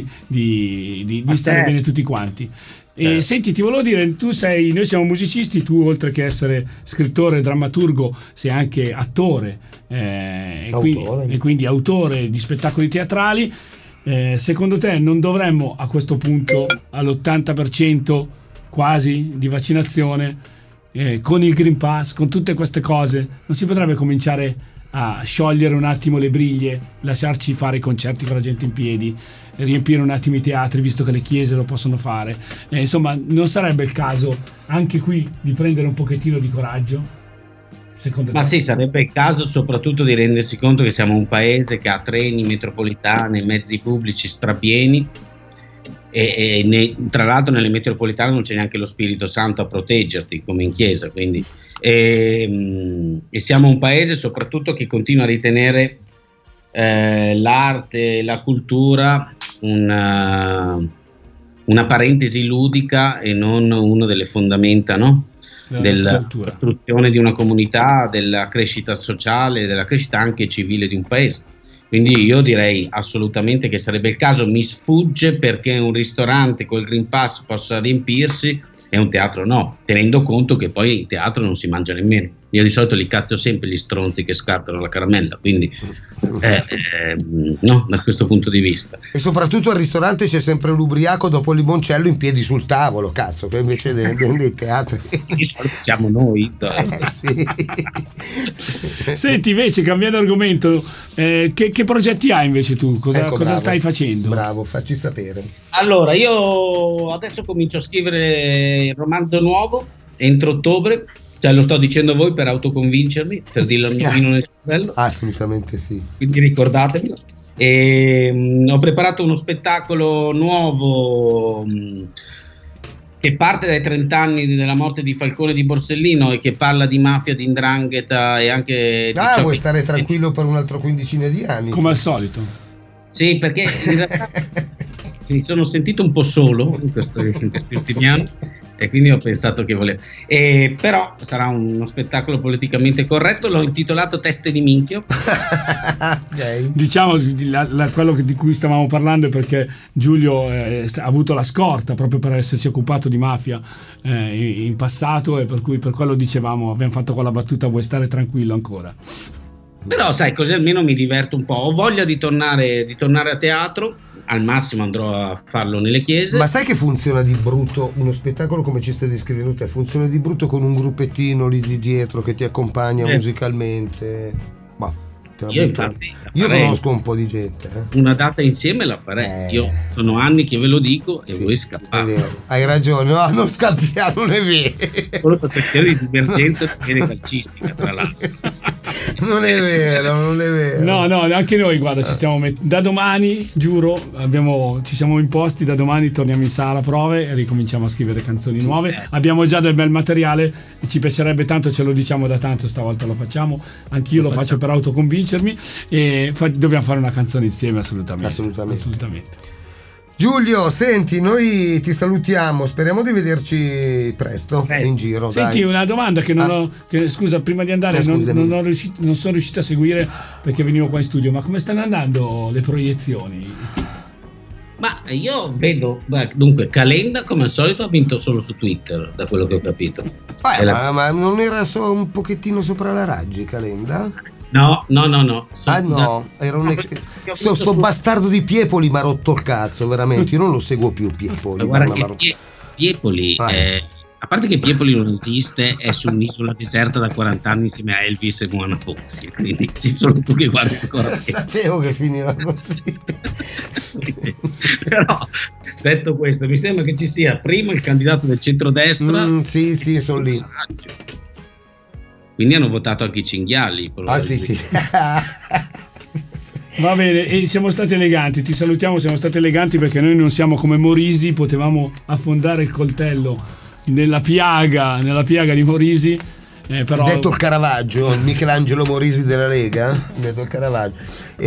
di stare bene tutti quanti. E senti, ti volevo dire, noi siamo musicisti, tu oltre che essere scrittore, drammaturgo, sei anche attore, e quindi autore di spettacoli teatrali. Secondo te non dovremmo a questo punto, all'80% quasi di vaccinazione, con il Green Pass, con tutte queste cose, non si potrebbe cominciare a sciogliere un attimo le briglie, lasciarci fare i concerti con la gente in piedi, riempire un attimo i teatri, visto che le chiese lo possono fare? Insomma, non sarebbe il caso anche qui di prendere un pochettino di coraggio? secondo Ma te? sì, sarebbe il caso soprattutto di rendersi conto che siamo un paese che ha treni, metropolitane, mezzi pubblici strapieni tra l'altro nelle metropolitane non c'è neanche lo Spirito Santo a proteggerti come in chiesa, quindi e siamo un paese soprattutto che continua a ritenere l'arte, la cultura una parentesi ludica e non una delle fondamenta, no? Della costruzione di una comunità, della crescita sociale, della crescita anche civile di un paese. Quindi io direi assolutamente che sarebbe il caso. Mi sfugge perché un ristorante col Green Pass possa riempirsi e un teatro no, tenendo conto che poi in teatro non si mangia nemmeno. Io di solito li cazzo sempre gli stronzi che scartano la caramella, quindi no, da questo punto di vista. E soprattutto al ristorante c'è sempre l'ubriaco dopo il limoncello in piedi sul tavolo, cazzo, che invece dei teatri siamo noi. Sì. Senti, invece, cambiando argomento, che progetti hai invece tu? Cosa stai facendo? Bravo, facci sapere. Allora, io adesso comincio a scrivere il romanzo nuovo entro ottobre. Cioè, lo sto dicendo a voi per autoconvincermi, per dirlo al mio vino nel cervello. Assolutamente sì. Quindi ricordatevelo. Ho preparato uno spettacolo nuovo che parte dai 30 anni della morte di Falcone di Borsellino e che parla di mafia, di 'ndrangheta e anche di vuoi stare tranquillo per un altro quindicina di anni? Come al solito. Sì, perché in realtà mi sono sentito un po' solo in questi ultimi anni. E quindi ho pensato che volevo. Però sarà uno spettacolo politicamente corretto. L'ho intitolato Teste di minchio. Okay. Diciamo quello di cui stavamo parlando è perché Giulio ha avuto la scorta proprio per essersi occupato di mafia in passato, e per cui per quello dicevamo, abbiamo fatto quella battuta: vuoi stare tranquillo ancora? Però sai, così almeno mi diverto un po'. Ho voglia di tornare a teatro. Al massimo andrò a farlo nelle chiese. Ma sai che funziona di brutto uno spettacolo come ci stai descrivendo te? Funziona di brutto con un gruppettino lì di dietro che ti accompagna musicalmente. Bah, io conosco un po' di gente. Una data insieme la farei. Io sono anni che ve lo dico e voi scappate. È vero. Hai ragione, no, non scappiamo, non è vero. Solo per questione di divergenza calcistica, tra l'altro. Non è vero. No, anche noi, guarda, ci stiamo da domani, giuro, ci siamo imposti, da domani torniamo in sala prove e ricominciamo a scrivere canzoni nuove. Abbiamo già del bel materiale e ci piacerebbe tanto, ce lo diciamo da tanto, stavolta lo facciamo, anch'io lo faccio per autoconvincermi, e dobbiamo fare una canzone insieme assolutamente. Giulio, senti, noi ti salutiamo, speriamo di vederci presto in giro. Senti, dai. una domanda scusa, prima di andare non sono riuscito a seguire perché venivo qua in studio, ma come stanno andando le proiezioni? Ma io vedo, dunque, Calenda come al solito ha vinto solo su Twitter, da quello che ho capito. Ma non era un pochettino sopra la Raggi, Calenda? No. Era sto bastardo di Piepoli mi ha rotto il cazzo, veramente. Io non lo seguo più Piepoli. Guarda che Piepoli, a parte che Piepoli non esiste, è su un'isola deserta da 40 anni insieme a Elvis e Moana Pozzi, quindi sei solo tu che guardi ancora. Sapevo che finiva così. Però detto questo, mi sembra che ci sia prima il candidato del centrodestra. Sì, sono lì. Quindi hanno votato anche i cinghiali. Sì. Va bene, e siamo stati eleganti, ti salutiamo, siamo stati eleganti perché noi non siamo come Morisi, potevamo affondare il coltello nella piaga di Morisi. Però... Detto il Caravaggio, il Michelangelo Morisi della Lega, detto il Caravaggio.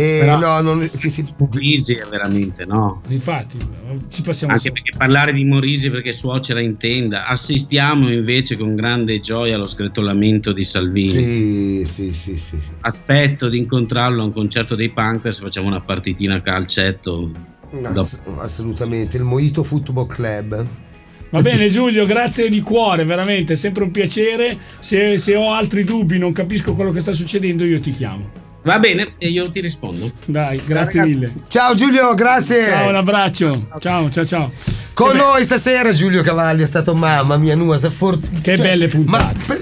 Morisi è veramente, no? Infatti, ci passiamo anche perché parlare di Morisi perché suocera in tenda. Assistiamo invece con grande gioia allo sgretolamento di Salvini. Sì. Aspetto di incontrarlo a un concerto dei Punkers, facciamo una partitina a calcetto. Assolutamente, il Mojito Football Club. Va bene Giulio, grazie di cuore, veramente, è sempre un piacere. Se ho altri dubbi, non capisco quello che sta succedendo, io ti chiamo. Va bene, e io ti rispondo. Dai, grazie mille. Ciao Giulio, grazie. Ciao, un abbraccio. Ciao. Con noi stasera Giulio Cavalli è stato, mamma mia, che belle puntate.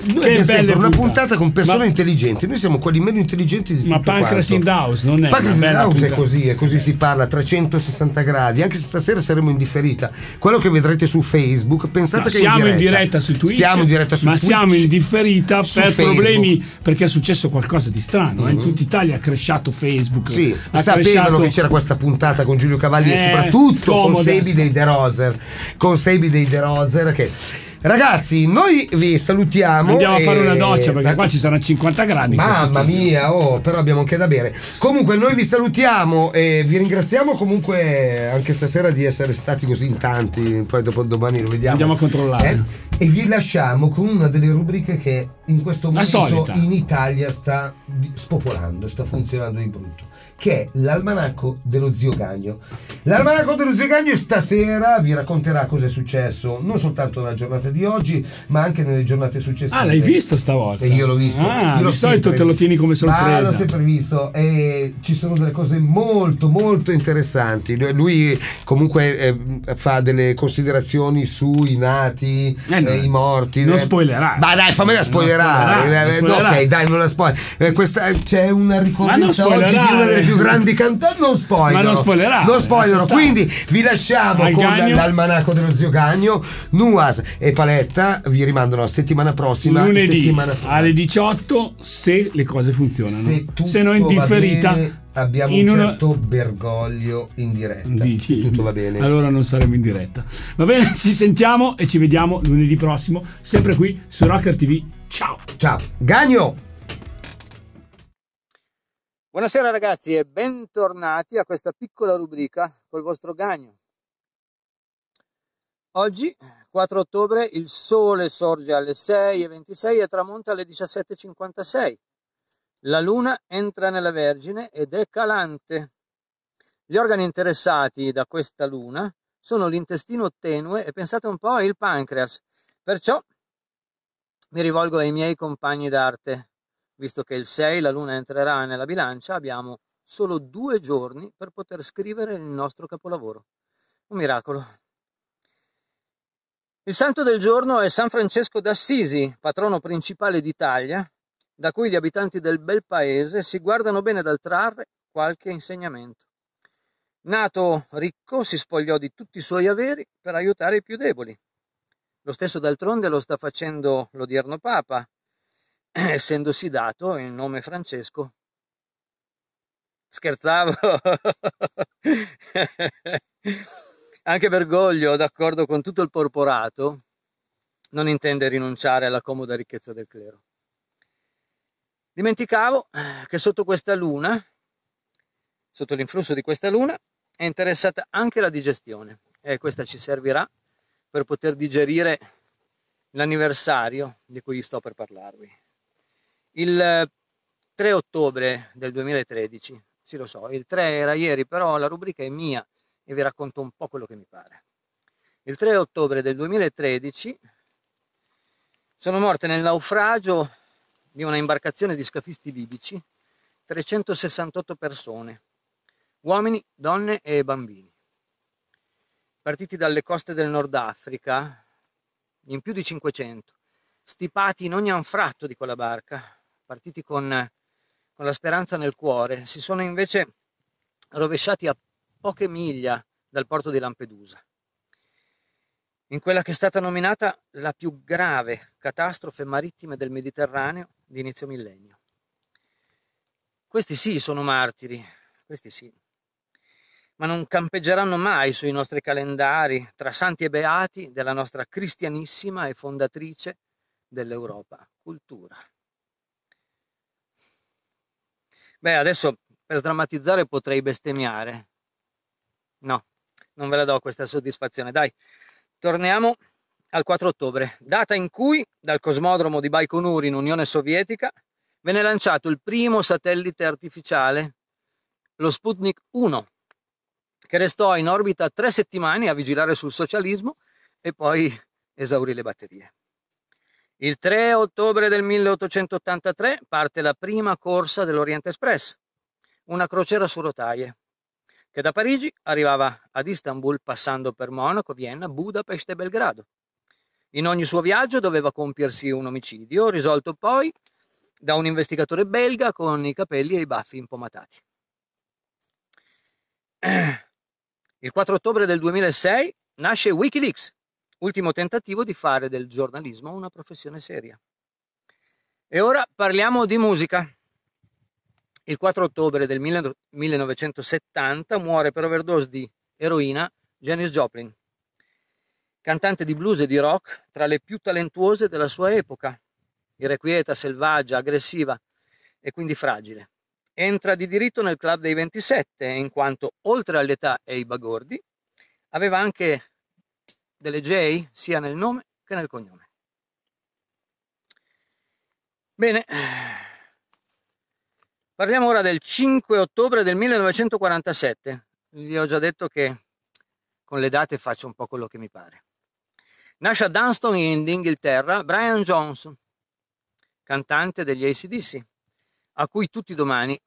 Noi Che abbiamo sempre belle una puntate. puntata con persone Ma- intelligenti, noi siamo quelli meno intelligenti di Ma tutto Pancras quanto. in the House non è Pancras una in the bella House è puntata. così si parla a 360 gradi, anche se stasera saremo in differita. Quello che vedrete su Facebook, pensate No, che siamo in diretta su Twitch, siamo in diretta su ma Twitch, siamo in differita su per Facebook. problemi, perché è successo qualcosa di strano. In tutta Italia ha crashato Facebook. Sì, ha sapevano crashato- che c'era questa puntata con Giulio Cavalli e soprattutto con scomoda. Sebi dei The Rozer. Con Sebi dei The Rozer che... Ragazzi, noi vi salutiamo. Andiamo a fare e- una doccia perché qua ci saranno 50 gradi. in questo Mamma studio. mia, però abbiamo anche da bere. Comunque noi vi salutiamo e vi ringraziamo comunque anche stasera di essere stati così in tanti. Poi dopo domani lo vediamo. Andiamo a controllare. E vi lasciamo con una delle rubriche che in questo La momento solita. in Italia sta spopolando, sta funzionando di brutto, che è l'almanacco dello zio Gagno. L'almanacco dello zio Gagno stasera vi racconterà cosa è successo non soltanto nella giornata di oggi, ma anche nelle giornate successive. Ah, l'hai visto stavolta? E io l'ho visto. Ah, Io l'ho di solito sempre te lo visto. tieni come sorpresa. Ma l'ho sempre visto e ci sono delle cose molto molto interessanti. Lui comunque fa delle considerazioni sui nati, i morti. Non spoilerare. Ma dai, fammela spoilerare. Non spoilerare. Ok, dai, non la spoiler. C'è una ricorrenza Ma non oggi di una delle spoilerare. più grandi cantanti. Non spoiler. Ma non spoilerare. Non spoiler. Lascia stare. Quindi vi lasciamo Al con Gagno. l'almanacco dello zio Gagno. Nuas e Paletta vi rimandano la settimana prossima. Lunedì settimana alle 18 se le cose funzionano. Se no in tutto va differita bene, abbiamo in un una- certo Bergoglio in diretta. Dici? Se tutto va bene. Allora non saremo in diretta. Va bene, ci sentiamo e ci vediamo lunedì prossimo, sempre qui su Rocker TV. Ciao. Ciao. Gagno! Buonasera ragazzi e bentornati a questa piccola rubrica col vostro Gagno. Oggi, 4 ottobre, il sole sorge alle 6:26 e tramonta alle 17:56. La luna entra nella Vergine ed è calante. Gli organi interessati da questa luna sono l'intestino tenue e, pensate un po', il pancreas. Perciò mi rivolgo ai miei compagni d'arte. Visto che il 6 la luna entrerà nella bilancia, abbiamo solo 2 giorni per poter scrivere il nostro capolavoro. Un miracolo. Il santo del giorno è San Francesco d'Assisi, patrono principale d'Italia, da cui gli abitanti del bel paese si guardano bene dal trarre qualche insegnamento. Nato ricco, si spogliò di tutti i suoi averi per aiutare i più deboli. Lo stesso d'altronde lo sta facendo l'odierno Papa, essendosi dato il nome Francesco. Scherzavo. Anche Bergoglio, d'accordo con tutto il porporato, non intende rinunciare alla comoda ricchezza del clero. Dimenticavo che sotto questa luna, sotto l'influsso di questa luna, è interessata anche la digestione e questa ci servirà per poter digerire l'anniversario di cui sto per parlarvi. Il 3 ottobre del 2013, sì lo so, il 3 era ieri, però la rubrica è mia e vi racconto un po' quello che mi pare. Il 3 ottobre del 2013 sono morte nel naufragio di una imbarcazione di scafisti libici 368 persone, uomini, donne e bambini. Partiti dalle coste del Nord Africa, in più di 500, stipati in ogni anfratto di quella barca, partiti con la speranza nel cuore, si sono invece rovesciati a poche miglia dal porto di Lampedusa, in quella che è stata nominata la più grave catastrofe marittima del Mediterraneo di inizio millennio. Questi sì sono martiri, questi sì, ma non campeggeranno mai sui nostri calendari tra santi e beati della nostra cristianissima e fondatrice dell'Europa cultura. Beh, adesso per sdrammatizzare potrei bestemmiare. No, non ve la do questa soddisfazione. Dai, torniamo al 4 ottobre, data in cui dal cosmodromo di Baikonur in Unione Sovietica venne lanciato il primo satellite artificiale, lo Sputnik 1, che restò in orbita 3 settimane a vigilare sul socialismo e poi esaurì le batterie. Il 3 ottobre del 1883 parte la prima corsa dell'Orient Express, una crociera su rotaie, che da Parigi arrivava ad Istanbul passando per Monaco, Vienna, Budapest e Belgrado. In ogni suo viaggio doveva compiersi un omicidio, risolto poi da un investigatore belga con i capelli e i baffi impomatati. Il 4 ottobre del 2006 nasce Wikileaks, ultimo tentativo di fare del giornalismo una professione seria. E ora parliamo di musica. Il 4 ottobre del 1970 muore per overdose di eroina Janis Joplin, cantante di blues e di rock tra le più talentuose della sua epoca, irrequieta, selvaggia, aggressiva e quindi fragile. Entra di diritto nel club dei 27, in quanto oltre all'età e i bagordi aveva anche delle J sia nel nome che nel cognome. Bene, parliamo ora del 5 ottobre del 1947. Vi ho già detto che con le date faccio un po' quello che mi pare. Nasce a Dunston in Inghilterra Brian Johnson, cantante degli AC/DC, a cui tutti domani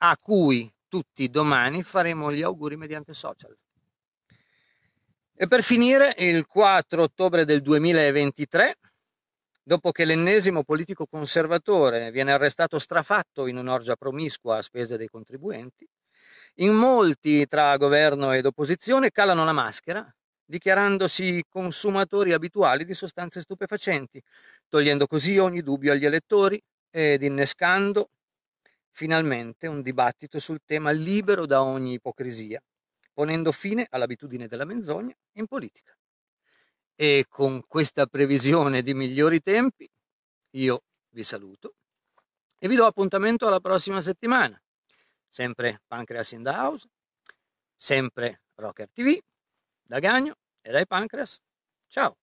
faremo gli auguri mediante social. E per finire, il 4 ottobre del 2023, dopo che l'ennesimo politico conservatore viene arrestato strafatto in un'orgia promiscua a spese dei contribuenti, in molti tra governo ed opposizione calano la maschera, dichiarandosi consumatori abituali di sostanze stupefacenti, togliendo così ogni dubbio agli elettori ed innescando finalmente un dibattito sul tema libero da ogni ipocrisia, ponendo fine all'abitudine della menzogna in politica. E con questa previsione di migliori tempi io vi saluto e vi do appuntamento alla prossima settimana. Sempre Pancreas in the House, sempre Rocker TV, da Gagno e dai Pancreas. Ciao!